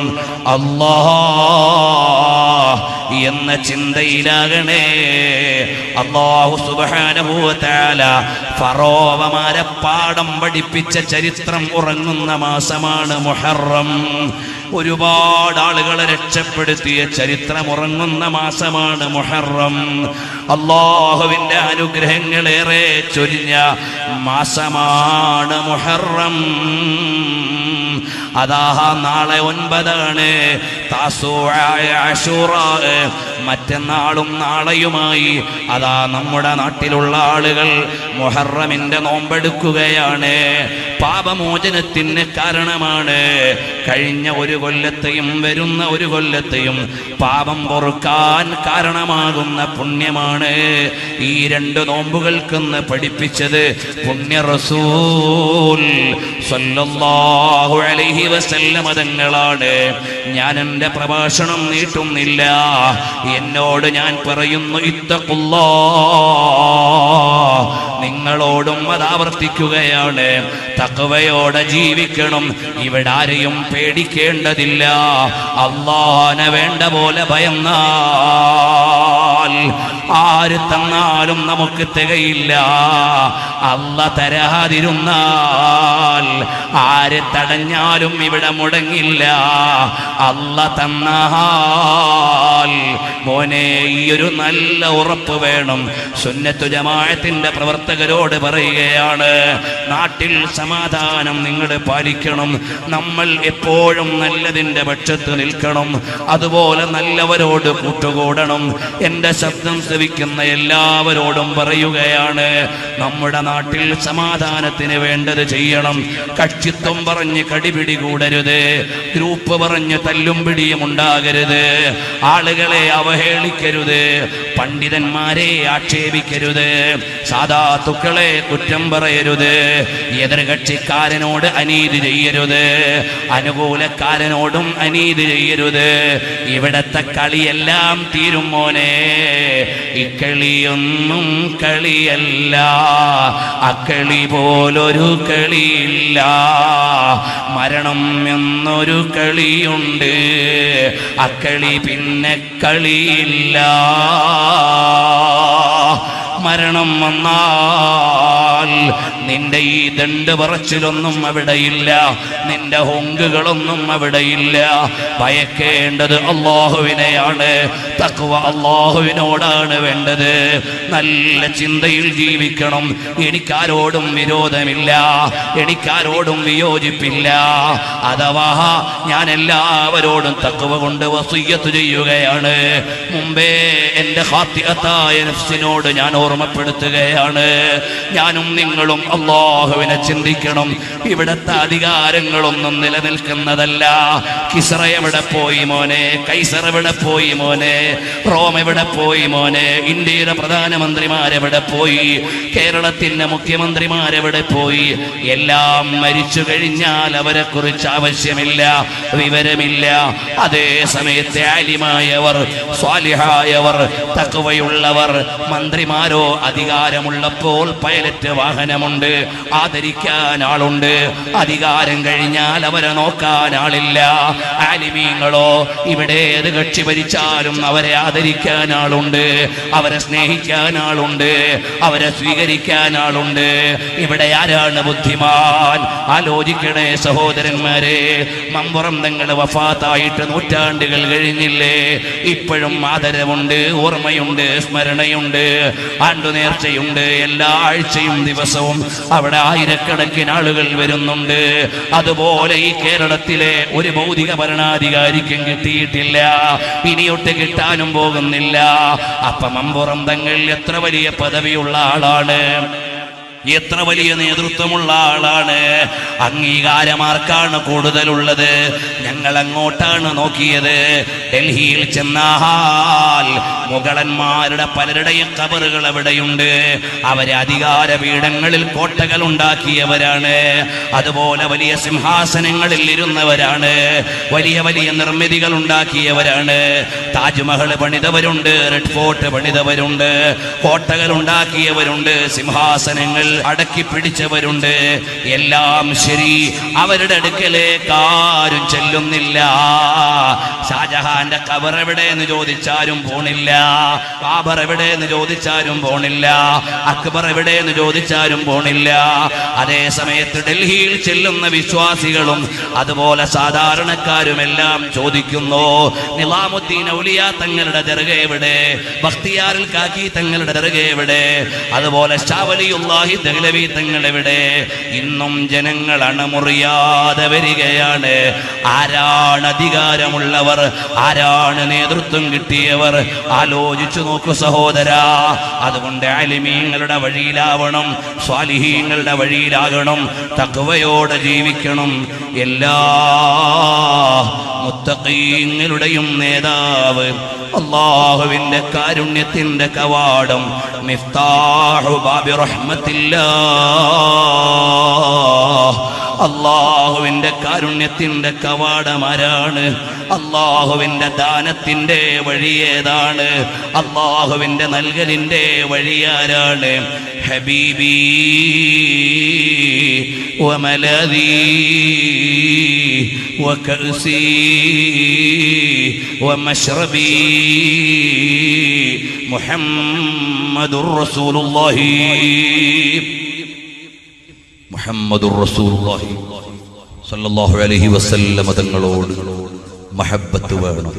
അല്ലാഹ് എന്ന ചിന്തയിലാകണേ. അല്ലാഹു സുബ്ഹാനഹു വ തആല ഫറോവമാരെ പാഠം പഠിപ്പിച്ച ചരിത്രം ഉറങ്ങുന്ന മാസമാണ് മുഹറം. ഒരുപാട് ആളുകളെ രക്ഷപ്പെടുത്തിയ ചരിത്രം ഉറങ്ങുന്ന മാസമാണ് മുഹറം. അല്ലാഹുവിന്റെ അനുഗ്രഹങ്ങളേറെ ചൊരിഞ്ഞ മാസമാണ് മുഹറം. അതാ നാളെ ഒൻപതാണ് താസൂഅ, അശൂറാ. മറ്റന്നാളും നാളെയുമായി അതാ നമ്മുടെ നാട്ടിലുള്ള ആളുകൾ മുഹറമിന്റെ നോമ്പെടുക്കുകയാണ്. പാപമോചനത്തിന് കാരണമാണ്. കഴിഞ്ഞ ഒരു കൊല്ലത്തെയും വരുന്ന ഒരു കൊല്ലത്തെയും പാപം പൊറുക്കാൻ കാരണമാകുന്ന പുണ്യമാണ് ഈ രണ്ട് നോമ്പുകൾക്കെന്ന് പഠിപ്പിച്ചത് പുണ്യ റസൂൽ സ്വല്ലല്ലാഹു അലൈഹി വസല്ലം തങ്ങളാണ്. ഞാൻ എൻ്റെ പ്രഭാഷണം നീട്ടുന്നില്ല. എന്നോട് ഞാൻ പറയുന്നു ഇത്തഖുല്ലാഹ്, നിങ്ങളോടും അത് ആവർത്തിക്കുകയാണ്. തഖ്വയോടെ ജീവിക്കണം. ഇവിടെ ആരെയും പേടിക്കേണ്ടതില്ല. അല്ലാഹനെ വേണ്ട പോലെ ഭയന്നാൽ ആര് തന്നാലും നമുക്ക് തികയില്ല. അല്ലാഹ് തരാതിരുന്നാൽ ആര് തടഞ്ഞാലും ഇവിടെ മുടങ്ങില്ല. അല്ലാഹ് തന്നാൽ മോനെ ഈ ഒരു നല്ല ഉറപ്പ് വേണം. സുന്നത്തു ജമാഅത്തിന്റെ പ്രവർത്തകരോട് പറയുകയാണ്, നാട്ടിൽ സമാധാനം നിങ്ങൾ പാലിക്കണം. നമ്മൾ എപ്പോഴും നല്ലതിന്റെ പക്ഷത്ത് നിൽക്കണം. അതുപോലെ നല്ലവരോട് കൂട്ടുകൂടണം. എൻ്റെ ശബ്ദം ശ്രവിക്കുന്ന എല്ലാവരോടും പറയുകയാണ്, നമ്മുടെ നാട്ടിൽ സമാധാനത്തിന് വേണ്ടത് ചെയ്യണം. കക്ഷിത്വം പറഞ്ഞ് കടിപിടി കൂടരുത്. ഗ്രൂപ്പ് പറഞ്ഞ് തല്ലും പിടിയും ഉണ്ടാകരുത്. ആളുകളെ അവഹേളിക്കരുത്. പണ്ഡിതന്മാരെ ആക്ഷേപിക്കരുത്. സാധാത്തുക്കളെ കുറ്റം പറയരുത്. എതിർകക്ഷിക്കാരനോട് അനീതി ചെയ്യരുത്. അനുകൂലക്കാരനോടും അനീതി ചെയ്യരുത്. ഇവിടത്തെ കളിയെല്ലാം തീരും മോനെ. ഇക്കളിയൊന്നും കളിയല്ല, അക്കളി പോലൊരു കളിയില്ല. മരണം എന്നൊരു കളിയുണ്ട്, അക്കളി പിന്നെ കളിയില്ല. മരണം വന്നാൽ നിന്റെ ഈ ദണ്ട് പറച്ചിലൊന്നും അവിടെയില്ല. നിന്റെ ഹൊങ്കുകളൊന്നും അവിടെയില്ല. ഭയക്കേണ്ടത് അല്ലാഹുവിനെയാണ്. തഖ്വ അല്ലാഹുവിനോടാണ് വേണ്ടത്. നല്ല ചിന്തയിൽ ജീവിക്കണം. എനിക്കാരോടും വിരോധമില്ല, എനിക്കാരോടും വിയോജിപ്പില്ല. അഥവാ ഞാൻ എല്ലാവരോടും തഖ്വ കൊണ്ട് വസിയ്യത്ത് ചെയ്യുകയാണ്. മുമ്പേ എൻ്റെ ഖാത്തിഅത്തായ നഫ്സിനോട് ഞാൻ ഓർമ്മപ്പെടുത്തുകയാണ്, ഞാനും നിങ്ങളും അല്ലാഹുവിനെ ചിന്തിക്കണം. ഇവിടത്തെ അധികാരങ്ങളൊന്നും നിലനിൽക്കുന്നതല്ല. കിസ്റ എവിടെ പോയി മോനെ? കൈസർ എവിടെ പോയി മോനെ? റോം എവിടെ പോയി മോനെ? ഇന്ത്യയുടെ പ്രധാനമന്ത്രിമാരെവിടെ പോയി? കേരളത്തിന്റെ മുഖ്യമന്ത്രിമാരെവിടെ പോയി? എല്ലാം മരിച്ചു കഴിഞ്ഞാൽ അവരെ കുറിച്ച് ആവശ്യമില്ല, വിവരമില്ല. അതേ സമയത്ത് ആലിമായവർ, സ്വാലിഹായവർ, തഖ്വയുള്ളവർ, മന്ത്രിമാരോ അധികാരമുള്ളപ്പോൾ പൈലറ്റ് വാഹനമുണ്ട്, ആദരിക്കാൻ ആളുണ്ട്. അധികാരം കഴിഞ്ഞാൽ അവരെ നോക്കാൻ ആളില്ല. ആലിമീങ്ങളോ ഇവിടെ ഏത് കക്ഷി ഭരിച്ചാലും അവരെ ആദരിക്കാൻ ആളുണ്ട്, അവരെ സ്നേഹിക്കാൻ ആളുണ്ട്, അവരെ സ്വീകരിക്കാൻ ആളുണ്ട്. ഇവിടെ ആരാണ് ബുദ്ധിമാൻ? ആലോചിക്കണേ സഹോദരന്മാരെ. മമ്പുറം തങ്ങൾ വഫാത്തായിട്ട് നൂറ്റാണ്ടുകൾ കഴിഞ്ഞില്ലേ? ഇപ്പോഴും ആദരവുണ്ട്, ഓർമ്മയുണ്ട്, സ്മരണയുണ്ട്, ആണ്ടുനേർച്ചയുണ്ട്. എല്ലാ ആഴ്ചയും ദിവസവും അവിടെ ആയിരക്കണക്കിന് ആളുകൾ വരുന്നുണ്ട്. അതുപോലെ ഈ കേരളത്തിലെ ഒരു ഭൗതിക ഭരണാധികാരിക്കും കിട്ടിയിട്ടില്ല, ഇനിയൊട്ട് കിട്ടാനും പോകുന്നില്ല. അപ്പം മമ്പുറം തങ്ങൾ എത്ര വലിയ പദവിയുള്ള ആളാണ്, എത്ര വലിയ നേതൃത്വമുള്ള ആളാണ്. അംഗീകാരമാർക്കാണ് കൂടുതലുള്ളത്? ഞങ്ങൾ അങ്ങോട്ടാണ് നോക്കിയത്. ഡൽഹിയിൽ ചെന്നാൽ മുഗളന്മാരുടെ പലരുടെയും ഖബറുകൾ അവിടെയുണ്ട്. അവരെ അധികാര പീഠങ്ങളിൽ കോട്ടകൾ ഉണ്ടാക്കിയവരാണ്. അതുപോലെ വലിയ സിംഹാസനങ്ങളിൽ ഇരുന്നവരാണ്. വലിയ വലിയ നിർമ്മിതികൾ ഉണ്ടാക്കിയവരാണ്. താജ്മഹൽ പണിതവരുണ്ട്, റെഡ് ഫോർട്ട് പണിതവരുണ്ട്, കോട്ടകൾ ഉണ്ടാക്കിയവരുണ്ട്, സിംഹാസനങ്ങൾ അടക്കി പിടിച്ചവരുണ്ട്. എല്ലാം ശരി, അവരുടെ അടുക്കലേക്ക് ആരും ചെല്ലുന്നില്ല. ഷാജഹാന്റെ ഖബർ എവിടെയെന്ന് ചോദിച്ചാലും പോണില്ല, ബാബർ എവിടെയെന്ന് ചോദിച്ചാലും പോണില്ല, അക്ബർ എവിടെയെന്ന് ചോദിച്ചാലും പോണില്ല. അതേ സമയത്ത് ഡൽഹിയിൽ ചെല്ലുന്ന വിശ്വാസികളും അതുപോലെ സാധാരണക്കാരുമെല്ലാം ചോദിക്കുന്നു, നിളാമുദ്ദീൻ ഔലിയ തങ്ങളുടെ ദർഗ എവിടെ? ബഖ്തിയാറുൽ കാക്കി തങ്ങളുടെ ദർഗ എവിടെ? അതുപോലെ ഷാവലിയുല്ലാഹി ദഹ്ലവി തങ്ങൾ എവിടെ? ഇന്നും ജനങ്ങൾ അണമുറിയാതെ വരികയാണ്. ആരാണ് അധികാരമുള്ളവർ, ആരാണ് നേതൃത്വം കിട്ടിയവർ? ആലോചിച്ചു നോക്കൂ സഹോദരാ. അതുകൊണ്ട് ആലിമീങ്ങളുടെ വഴിയിലാവണം, സ്വാലിഹീങ്ങളുടെ വഴിയിലാകണം, തഖ്വയോടെ ജീവിക്കണം. എല്ലാ മുത്തഖീങ്ങളുടെയും നേതാവ്, അല്ലാഹുവിന്റെ കാരുണ്യത്തിന്റെ കവാടം, മിഫ്താഹു ബാബി റഹ്മത്തില്ലാഹ്, അല്ലാഹുവിന്റെ കാരുണ്യത്തിന്റെ കവാടം ആരാണ്? അല്ലാഹുവിന്റെ ദാനത്തിന്റെ വഴി ഏതാണ്? അല്ലാഹുവിന്റെ നൽകലിന്റെ വഴി ആരാണ്? ഹബീബി വമലദി വകഅസി വമശ്റബി മുഹമ്മദുർ റസൂലുള്ളാഹി മുഹമ്മദുർ റസൂലുള്ളാഹി സ്വല്ലല്ലാഹു അലൈഹി വസല്ലം തങ്ങളോട് മഹബ്ബത്ത് വേണം.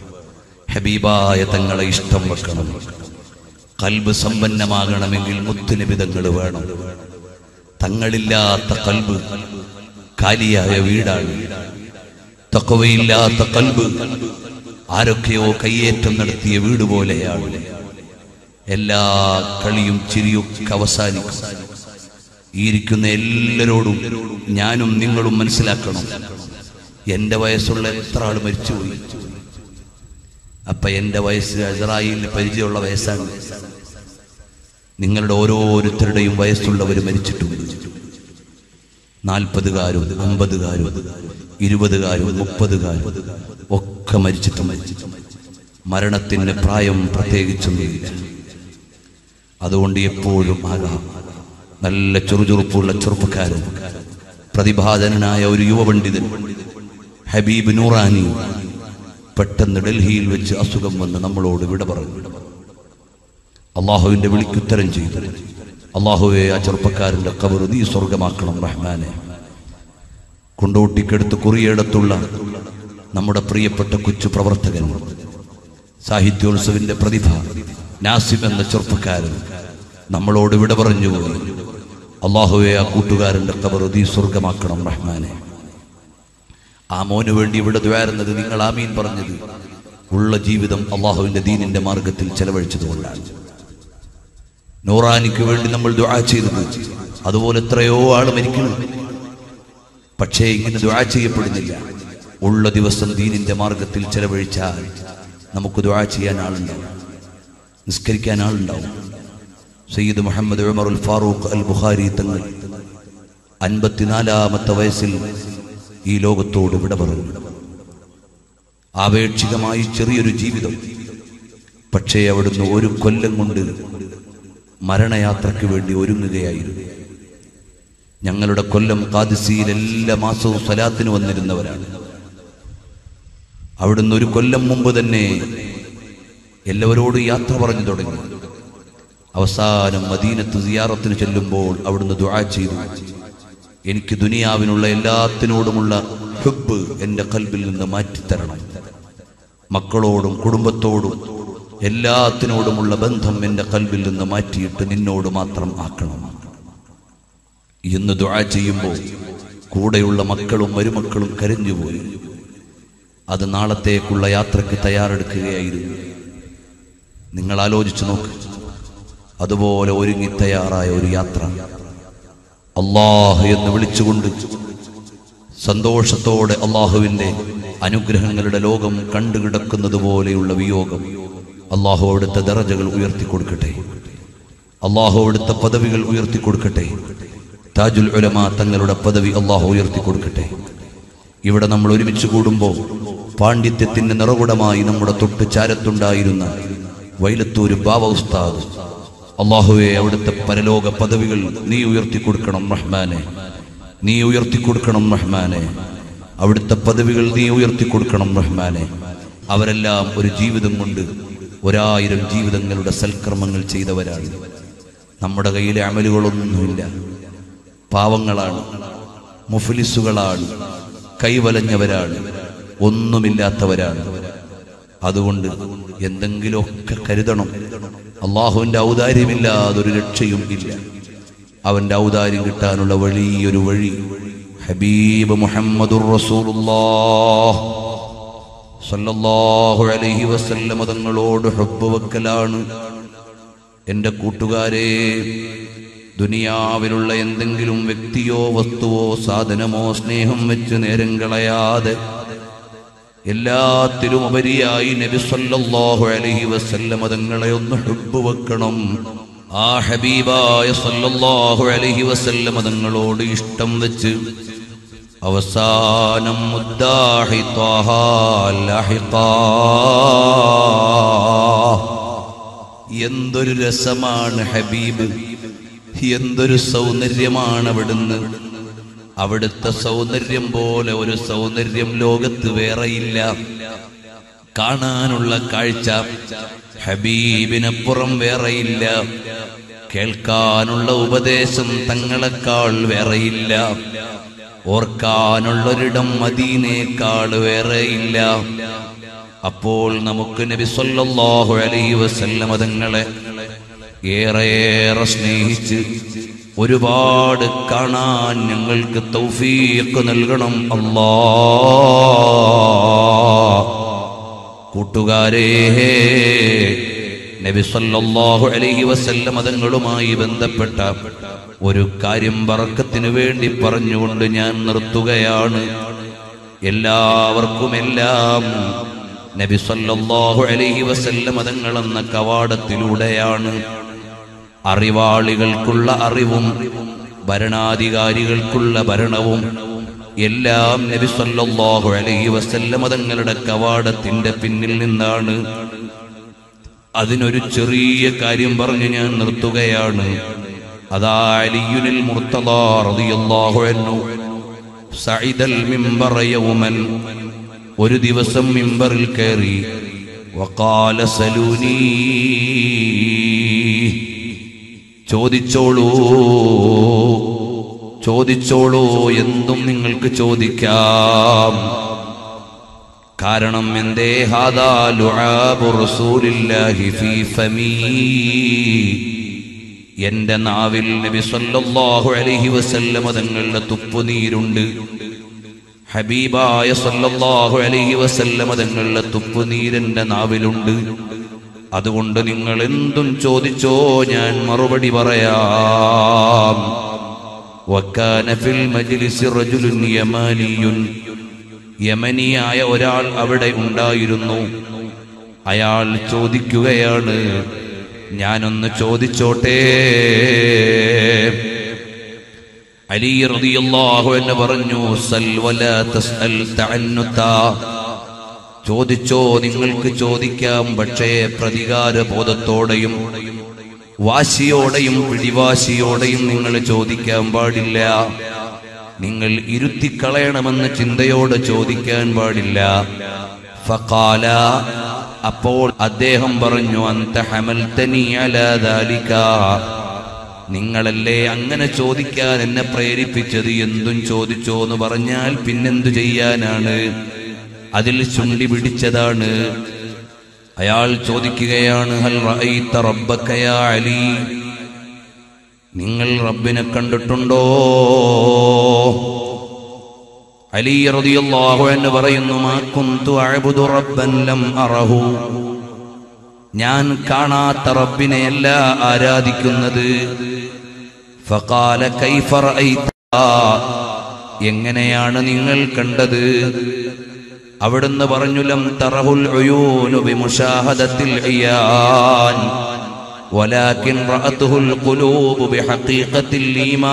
ഹബീബായ തങ്ങളെ ഇഷ്ടം വെക്കണം. ഖൽബ് സമ്പന്നമാകണമെങ്കിൽ മുത്തുനബി തങ്ങൾ വേണം. തങ്ങളില്ലാത്ത ഖൽബ് കാലിയായ വീടാണ്. തഖ്വയില്ലാത്ത ഖൽബ് ആരൊക്കെയോ കയ്യേറ്റം നടത്തിയ വീട് പോലെയാണ്. എല്ലാ കളിയും ചിരിയൊക്കെ അവസാനിക്കും. ഈ ഇരിക്കുന്ന എല്ലാവരോടും ഞാനും നിങ്ങളും മനസ്സിലാക്കണം, എൻ്റെ വയസ്സുള്ള എത്ര ആൾ മരിച്ചുപോയി. അപ്പൊ എൻ്റെ വയസ്സ് ഇസ്രായേലിന് പരിചയമുള്ള വയസ്സാണ്. നിങ്ങളുടെ ഓരോരുത്തരുടെയും വയസ്സുള്ളവർ മരിച്ചിട്ടുണ്ട്. നാൽപ്പതുകാരും അമ്പതുകാരും ഇരുപതുകാരും മുപ്പതുകാരും ഒക്കെ മരിച്ചിട്ടുണ്ട്. മരണത്തിന് പ്രായം പ്രത്യേകിച്ചൊന്നുമില്ല. അതുകൊണ്ട് എപ്പോഴും ആകാം നല്ല ചുറുചുറുപ്പുള്ള ചെറുപ്പക്കാരൻ, പ്രതിഭാധനായ ഒരു യുവപണ്ഡിതൻ ഹബീബ് നൂറാനി പെട്ടെന്ന് ഡൽഹിയിൽ വെച്ച് അസുഖം വന്ന് നമ്മളോട് വിട പറഞ്ഞു. അള്ളാഹുവിന്റെ വിളിക്കുത്തരം ചെയ്തു. അള്ളാഹുവെ, ആ ചെറുപ്പക്കാരന്റെ ഖബർ നീ സ്വർഗമാക്കണം റഹ്മാനെ. കൊണ്ടോട്ടിക്കടുത്ത് കുറിയേടത്തുള്ള നമ്മുടെ പ്രിയപ്പെട്ട കൊച്ചു പ്രവർത്തകൻ, സാഹിത്യോത്സവിന്റെ പ്രതിഭ നാസിം എന്ന ചെറുപ്പക്കാരൻ നമ്മളോട് വിട പറഞ്ഞു പോയി. അള്ളാഹുവെ, ആ കൂട്ടുകാരന്റെ ഖബർ നീ സ്വർഗമാക്കണം റഹ്മാനെ. ആ മോന് വേണ്ടി ഇവിടെ ദ്വാരുന്നത്, നിങ്ങൾ ആമീൻ പറഞ്ഞത് ഉള്ള ജീവിതം അള്ളാഹുവിന്റെ ദീനിന്റെ മാർഗത്തിൽ ചെലവഴിച്ചതുകൊണ്ടാണ്. നൂറാനിക്ക് വേണ്ടി നമ്മൾ ദുആ ചെയ്തത്, അതുപോലെ എത്രയോ ആൾ മരിക്കുന്നു. പക്ഷേ ഇങ്ങനെ ദുആ ചെയ്യപ്പെടുന്നില്ല. ഉള്ള ദിവസം ദീനിന്റെ മാർഗത്തിൽ ചെലവഴിച്ചാൽ നമുക്ക് ദുആ ചെയ്യാൻ ആളുണ്ടാവും, നിസ്കരിക്കാൻ ആളുണ്ടാവും. സയ്യിദ് മുഹമ്മദ് ഉമറുൽ ഫാറൂഖ് അൽ ബുഖാരി തങ്ങൾ അൻപത്തിനാലാമത്തെ വയസ്സിൽ ഈ ലോകത്തോട് വിട പറഞ്ഞു. ആപേക്ഷികമായി ചെറിയൊരു ജീവിതം, പക്ഷേ അവിടുന്ന് ഒരു കൊല്ലം കൊണ്ട് മരണയാത്രയ്ക്ക് വേണ്ടി ഒരുങ്ങുകയായിരുന്നു. ഞങ്ങളുടെ കൊല്ലം ഖാദിസിയിൽ എല്ലാ മാസവും സ്വലാത്തിന് വന്നിരുന്നവരാണ്. അവിടുന്ന് ഒരു കൊല്ലം മുമ്പ് തന്നെ എല്ലാവരോടും യാത്ര പറഞ്ഞു തുടങ്ങി. അവസാനം മദീനത്ത് സിയാറത്തിന് ചെല്ലുമ്പോൾ അവിടുന്ന് ദുആ ചെയ്തു, എനിക്ക് ദുനിയാവിനുള്ള എല്ലാത്തിനോടുമുള്ള ഹുബ്ബ് എൻ്റെ ഖൽബിൽ നിന്ന് മാറ്റിത്തരണം. മക്കളോടും കുടുംബത്തോടും എല്ലാത്തിനോടുമുള്ള ബന്ധം എൻ്റെ ഖൽബിൽ നിന്ന് മാറ്റിയിട്ട് നിന്നോട് മാത്രം ആക്കണം എന്ന് ദുആ ചെയ്യുമ്പോൾ കൂടെയുള്ള മക്കളും മരുമക്കളും കരഞ്ഞുപോയി. അത് നാളത്തേക്കുള്ള യാത്രയ്ക്ക് തയ്യാറെടുക്കുകയായിരുന്നു. നിങ്ങൾ ആലോചിച്ചു നോക്ക്, അതുപോലെ ഒരുങ്ങി തയ്യാറായ ഒരു യാത്ര, അല്ലാഹ് എന്ന് വിളിച്ചുകൊണ്ട് സന്തോഷത്തോടെ അള്ളാഹുവിൻ്റെ അനുഗ്രഹങ്ങളുടെ ലോകം കണ്ടുകിടക്കുന്നത് പോലെയുള്ള വിയോഗം. അള്ളാഹു അവിടുത്തെ ദറജകൾ ഉയർത്തിക്കൊടുക്കട്ടെ, അള്ളാഹു അവിടുത്തെ പദവികൾ ഉയർത്തിക്കൊടുക്കട്ടെ. താജുൽ ഉലമ തങ്ങളുടെ പദവി അള്ളാഹു ഉയർത്തിക്കൊടുക്കട്ടെ. ഇവിടെ നമ്മൾ ഒരുമിച്ച് കൂടുമ്പോൾ പാണ്ഡിത്യത്തിന്റെ നിറകുടമായി നമ്മുടെ തൊട്ട് ചാരത്തുണ്ടായിരുന്ന വൈലത്തൂര് ബാവ ഉസ്താദ്, അള്ളാഹുവെ, അവിടുത്തെ പരലോക പദവികൾ നീ ഉയർത്തിക്കൊടുക്കണം റഹ്മാനെ, നീ ഉയർത്തിക്കൊടുക്കണം റഹ്മാനെ. അവിടുത്തെ പദവികൾ നീ ഉയർത്തിക്കൊടുക്കണം റഹ്മാനെ. അവരെല്ലാം ഒരു ജീവിതം കൊണ്ട് ഒരായിരം ജീവിതങ്ങളുടെ സൽക്കർമ്മങ്ങൾ ചെയ്തവരാണ്. നമ്മുടെ കയ്യിലെ അമലുകളൊന്നുമില്ല, പാവങ്ങളാണ്, മുഫ്ലിസുകളാണ്, കൈവലഞ്ഞവരാണ്, ഒന്നുമില്ലാത്തവരാണ്. അതുകൊണ്ട് എന്തെങ്കിലുമൊക്കെ കരുതണം. അള്ളാഹുവിന്റെ ഔദാര്യമില്ലാതൊരു രക്ഷയും ഇല്ല. അവന്റെ ഔദാര്യം കിട്ടാനുള്ള വലിയൊരു വഴി ഹബീബ് മുഹമ്മദുർ റസൂലുള്ളാഹ് സല്ലല്ലാഹു അലൈഹി വസല്ലം തങ്ങളോട് ഹുബ്ബ് വെക്കലാണ്. എൻ്റെ കൂട്ടുകാരെ, ദുനിയാവിലുള്ള എന്തെങ്കിലും വ്യക്തിയോ വസ്തുവോ സാധനമോ സ്നേഹം വെച്ച് നേരം കളയാതെ എല്ലാത്തിലും ഉപരിയായി നബി സല്ലല്ലാഹു അലൈഹി വസല്ലം തങ്ങളെ ഒന്ന് ഹുബ്ബ് വെക്കണം. ആ ഹബീബായ സല്ലല്ലാഹു അലൈഹി വസല്ലം തങ്ങളോട് ഇഷ്ടം വെച്ച് അവസാനം മുദ്ദാഹി ത്വാഹ ലഹിഖാ. എന്തൊരു രസമാണ് ഹബീബ്, എന്തൊരു സൗന്ദര്യമാണ് അവിടുന്ന്. അവിടുത്തെ സൗന്ദര്യം പോലെ ഒരു സൗന്ദര്യം ലോകത്ത് വേറെയില്ല. കാണാനുള്ള കാഴ്ച ഹബീബിനപ്പുറം വേറെയില്ല. കേൾക്കാനുള്ള ഉപദേശം തങ്ങളെക്കാൾ വേറെയില്ല. ഓർക്കാനുള്ളൊരിടം മദീനയേക്കാൾ വേറെയില്ല. അപ്പോൾ നമുക്ക് നബി സല്ലല്ലാഹു അലൈഹി വസല്ലം തങ്ങളെ ഏറെയേറെ സ്നേഹിച്ച് ഒരുപാട് കാണാൻ ഞങ്ങൾക്ക് തൗഫീഖ് നൽകണം അല്ലാഹ്. കൂട്ടുകാരേ, നബി സല്ലല്ലാഹു അലൈഹി വസല്ലം തങ്ങളുമായി ബന്ധപ്പെട്ട ഒരു കാര്യം ബറക്കത്തിനു വേണ്ടി പറഞ്ഞുകൊണ്ട് ഞാൻ നിർത്തുകയാണ്. എല്ലാവർക്കും എല്ലാം നബി സല്ലല്ലാഹു അലൈഹി വസല്ലം തങ്ങൾ എന്ന കവാടത്തിലൂടെയാണ്. അറിവാളികൾക്കുള്ള അറിവും ഭരണാധികാരികൾക്കുള്ള ഭരണവും എല്ലാം നബി സല്ലല്ലാഹു അലൈഹി വസല്ലം തങ്ങളുടെ കവാടത്തിന്റെ പിന്നിൽ നിന്നാണ്. അതിനൊരു ചെറിയ കാര്യം പറഞ്ഞ് ഞാൻ നിർത്തുകയാണ്. അതാ അലിയുൽ മുർത്തദാ റളിയല്ലാഹു അൻഹു സഇദൽ മിംബർ യൗമൻ, ഒരു ദിവസം മിംബറിൽ കയറി വഖാല സലൂനി, ചോദിച്ചോളൂ ചോദിച്ചോളൂ എന്തും നിങ്ങൾക്ക് ചോദിക്കാം. കാരണം എന്തേ? ഹാദാ ലുആബു റസൂലില്ലാഹി ഫീ ഫമീ, എന്റെ നാവിൽ നബി സല്ലല്ലാഹു അലൈഹി വസല്ലം തങ്ങളുടെ തുപ്പുനീരുണ്ട്. ഹബീബായ സല്ലല്ലാഹു അലൈഹി വസല്ലം തങ്ങളുടെ തുപ്പുനീരെന്റെ നാവിലുണ്ട്. അതുകൊണ്ട് നിങ്ങൾ എന്തും ചോദിച്ചോ, ഞാൻ മറുപടി പറയാം. വകാന ഫിൽ മജ്ലിസി റജുലുൻ യമാനിയുൻ, യമനിയായ ഒരാൾ അവിടെ ഉണ്ടായിരുന്നു. അയാൾ ചോദിക്കുകയാണ്, ഞാനൊന്ന് ചോദിച്ചോട്ടെ? അലി റളിയല്ലാഹു അൻഹു പറഞ്ഞു, സൽ വലാ തസ്അൽ തഅന്നുതാ, ചോദിച്ചോ, നിങ്ങൾക്ക് ചോദിക്കാം, പക്ഷേ പ്രതികാര ബോധത്തോടെയും വാശിയോടെയും പിടിവാശിയോടെയും നിങ്ങൾ ചോദിക്കാൻ പാടില്ല. നിങ്ങൾ ഇരുത്തിക്കളയണമെന്ന ചിന്തയോടെ ചോദിക്കാൻ പാടില്ല. ഫഖാല, അപ്പോൾ അദ്ദേഹം പറഞ്ഞു, അൻത ഹമൽതനി അലാ ദാലിക, നിങ്ങളല്ലേ അങ്ങനെ ചോദിക്കാൻ എന്നെ പ്രേരിപ്പിച്ചത്, എന്തും ചോദിച്ചോ എന്ന് പറഞ്ഞാൽ പിന്നെന്തു ചെയ്യാനാണ്? അതിൽ ചുണ്ടി പിടിച്ചതാണ്. അയാൾ ചോദിക്കുകയാണ്, ഹൽ റഅയ്ത റബ്ബക യാ അലി, നിങ്ങൾ റബ്ബിനെ കണ്ടിട്ടുണ്ടോ? അലി റളിയല്ലാഹു അൻഹു പറയുന്നു, മാ കുന്തു അഅ്ബുദു റബ്ബൻ ലം അറഹു, ഞാൻ കാണാത്ത റബ്ബിനെയല്ല ആരാധിക്കുന്നത്. ഫഖാല കൈഫ റഅയ്ത, എങ്ങനെയാണ് നിങ്ങൾ കണ്ടത്? അവിടുന്ന് പറഞ്ഞു, ലം തറഹുൽ ഉയൂനു ബിമുശാഹദത്തിൽ ഇയാൻ വലാകിൻ റഅതുൽ ഖുലൂബു ബിഹഖീഖത്തിൽ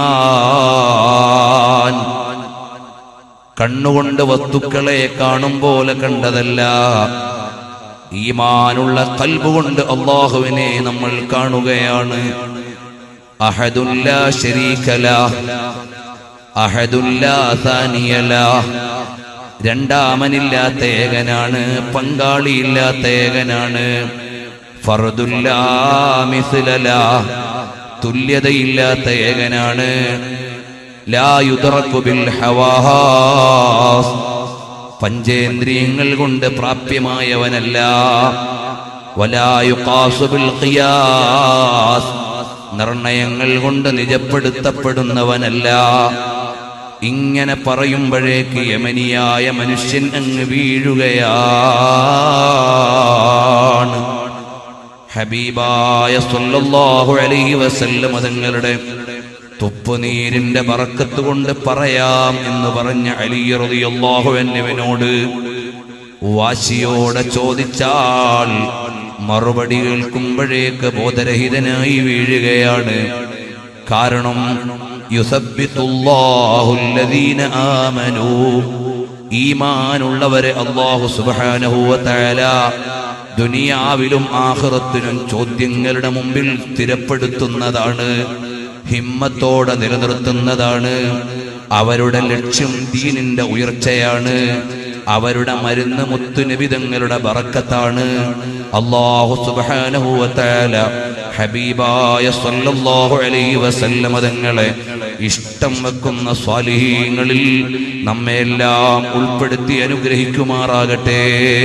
ഈമാൻ, കണ്ണുകൊണ്ട് വസ്തുക്കളെ കാണും പോലെ കണ്ടതല്ല, ഈമാനുള്ള ഖൽബ് കൊണ്ട് അല്ലാഹുവിനെ നമ്മൾ കാണുകയാണ്. അഹദുൻ ലാ ശരീക ലഹ് അഹദുൻ ലാ സാനിയ ലഹ്, രണ്ടാമനില്ലാത്ത ഏകനാണ്, പങ്കാളിയില്ലാത്ത ഏകനാണ്. ഫർദുൻ ലാ മിസ്ല ലഹ്, തുല്യതയില്ലാത്ത ഏകനാണ്. ലാ യുദ്റകു ബിൽ ഹവാസ്, പഞ്ചേന്ദ്രിയങ്ങൾ കൊണ്ട് പ്രാപ്യമായവനല്ല. വലാ യുഖാസു ബിൽ ഖിയാസ്, നിർണയങ്ങൾ കൊണ്ട് നിജപ്പെടുത്തപ്പെടുന്നവനല്ല. ഇങ്ങനെ പറയുമ്പോഴേക്ക് യമനിയായ മനുഷ്യൻ അങ്ങ് വീഴുകയാണ്. ഹബീബായ സല്ലല്ലാഹു അലൈഹി വസല്ലം തങ്ങളുടെ തുപ്പുനീരിന്റെ ബറക്കത്ത് കൊണ്ട് പറയാം എന്ന് പറഞ്ഞ അലി റളിയല്ലാഹു അൻഹുവിനോട് വാശിയോടെ ചോദിച്ചാൽ മറുപടി കേൾക്കുമ്പോഴേക്ക് ബോധരഹിതനായി വീഴുകയാണ്. കാരണം യുസബ്ബിതുല്ലാഹുല്ലദീന ആമനൂ, ഈമാനുള്ളവരെ അല്ലാഹു സുബ്ഹാനഹു വ തആല ദുനിയാവിലും ആഖിറത്തിലും ചോദ്യങ്ങളുടെ മുമ്പിൽ സ്ഥിരപ്പെടുത്തുന്നതാണ്, ഹിമ്മത്തോടെ നിലനിർത്തുന്നതാണ്. അവരുടെ ലക്ഷ്യം ദീനിന്റെ ഉയർച്ചയാണ്. അവരുടെ മരുന്ന് മുത്തുനബി തങ്ങളുടെ ബറക്കത്താണ്. അല്ലാഹു സുബ്ഹാനഹു വ തആല ഹബീബായ സല്ലല്ലാഹു അലൈഹി വസല്ലം തങ്ങളെ ഇഷ്ടം വെക്കുന്ന സ്വാലിഹീങ്ങളിൽ നമ്മെല്ലാം ഉൾപ്പെടുത്തി അനുഗ്രഹിക്കുമാറാകട്ടെ.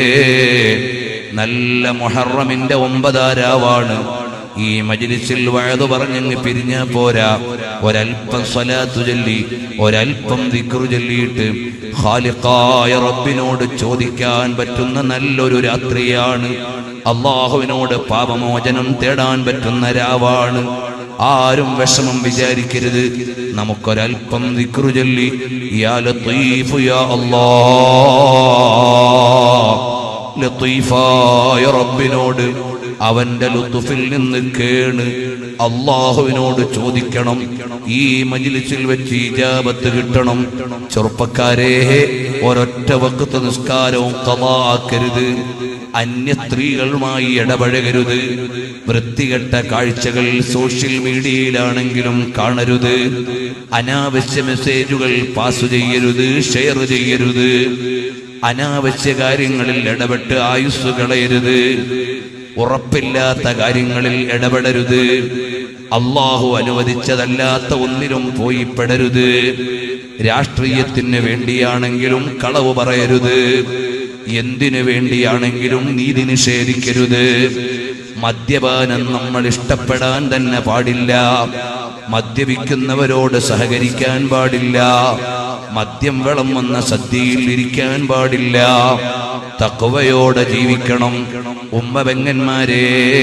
നല്ല മുഹറമിന്റെ ഒമ്പതാം രാവാണ്. ഈ മജ്ലിസിൽ വഅദ് പറഞ്ഞങ്ങ് പിരിഞ്ഞാ പോരാ, ഒരൽപ്പം സ്വലാത്തു ചൊല്ലി ഒരൽപ്പം ദിക്ർ ചൊല്ലിയിട്ട് ഖാലിഖായ റബ്ബിനോട് ചോദിക്കാൻ പറ്റുന്ന നല്ലൊരു രാത്രിയാണ്. അല്ലാഹുവിനോട് പാപമോചനം തേടാൻ പറ്റുന്ന രാവാണ്. ആരും വിഷമം വിചാരിക്കരുത്. നമുക്കൊരൽപ്പം ദിക്ർ ചൊല്ലി യാ ലത്തീഫ് യാ അല്ലാഹ്, ലത്തീഫായ റബ്ബിനോട് അവന്റെ ലുത്ഫിൽ നിന്ന് കേണ് അല്ലാഹുവിനോട് ചോദിക്കണം. ഈ മജ്ലിസിൽ വെച്ച് ഇജാബത്ത് കിട്ടണം. ചെറുപ്പക്കാരെ, ഒരൊറ്റ വഖ്ത് നിസ്കാരവും ഖളാ ആക്കരുത്. അന്യ സ്ത്രീകളുമായി ഇടപഴകരുത്. വൃത്തികെട്ട കാഴ്ചകൾ സോഷ്യൽ മീഡിയയിലാണെങ്കിലും കാണരുത്. അനാവശ്യ മെസ്സേജുകൾ പാസ് ചെയ്യരുത്, ഷെയർ ചെയ്യരുത്. അനാവശ്യ കാര്യങ്ങളിൽ ഇടപെട്ട് ആയുസ് കളയരുത്. ഉറപ്പില്ലാത്ത കാര്യങ്ങളിൽ ഇടപെടരുത്. അല്ലാഹു അനുവദിച്ചതല്ലാത്ത ഒന്നിലും പോയി പെടരുത്. രാഷ്ട്രീയത്തിന് വേണ്ടിയാണെങ്കിലും കളവ് പറയരുത്. എന്തിനു വേണ്ടിയാണെങ്കിലും നീതി നിഷേധിക്കരുത്. മദ്യപാനം നമ്മൾ ഇഷ്ടപ്പെടാൻ തന്നെ പാടില്ല. മദ്യപിക്കുന്നവരോട് സഹകരിക്കാൻ പാടില്ല. മദ്യം വിളമ്പുന്ന സദ്യയിൽ ഇരിക്കാൻ പാടില്ല. തഖ്വയോടെ ജീവിക്കണം. ഉമ്മ പെങ്ങന്മാരെ,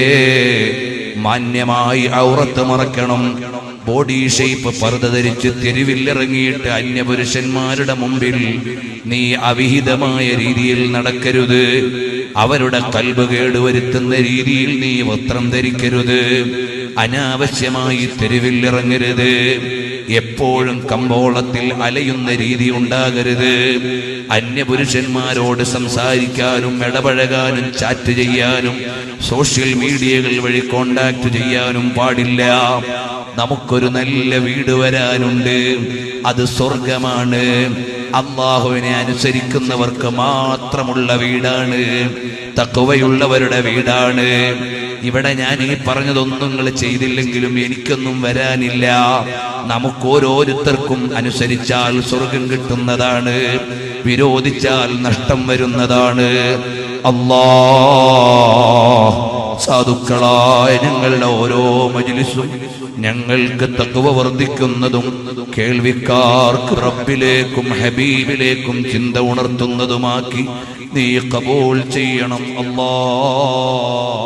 മാന്യമായി ഔറത്ത് മറക്കണം. ബോഡി ഷേപ്പ് പർദ്ദ ധരിച്ച് തെരുവിലിറങ്ങിയിട്ട് അന്യപുരുഷന്മാരുടെ മുമ്പിൽ നീ അവിഹിതമായ രീതിയിൽ നടക്കരുത്. അവരുടെ കൽബ് കേടുവരുത്തുന്ന രീതിയിൽ നീ വസ്ത്രം ധരിക്കരുത്. അനാവശ്യമായി തെരുവിലിറങ്ങരുത്. എപ്പോഴും കമ്പോളത്തിൽ അലയുന്ന രീതി ഉണ്ടാകരുത്. അന്യപുരുഷന്മാരോട് സംസാരിക്കാനും ഇടപഴകാനും ചാറ്റ് ചെയ്യാനും സോഷ്യൽ മീഡിയകൾ വഴി കോണ്ടാക്ട് ചെയ്യാനും പാടില്ല. നമുക്കൊരു നല്ല വീട് വരാനുണ്ട്. അത് സ്വർഗമാണ്. അല്ലാഹുവിനെ അനുസരിക്കുന്നവർക്ക് മാത്രമുള്ള വീടാണ്. തഖ്വയുള്ളവരുടെ വീടാണ്. ഇവിടെ ഞാൻ ഈ പറഞ്ഞതൊന്നും നിങ്ങൾ ചെയ്തില്ലെങ്കിലും എനിക്കൊന്നും വരാനില്ല. നമുക്ക് ഓരോരുത്തർക്കും അനുസരിച്ചാൽ സ്വർഗം കിട്ടുന്നതാണ്, വിരോധിച്ചാൽ നഷ്ടം വരുന്നതാണ്. അല്ലാഹ് സാധുക്കളായ ഞങ്ങളുടെ ഓരോ മജ്ലിസും ഞങ്ങൾക്ക് തഖ്വ വർദ്ധിക്കുന്നതും കേൾവിക്കാർക്ക് റബ്ബിലേക്കും ഹബീബിലേക്കും ചിന്ത ഉണർത്തുന്നതുമാക്കി നീ ഖബൂൽ ചെയ്യണം അല്ലാഹ്.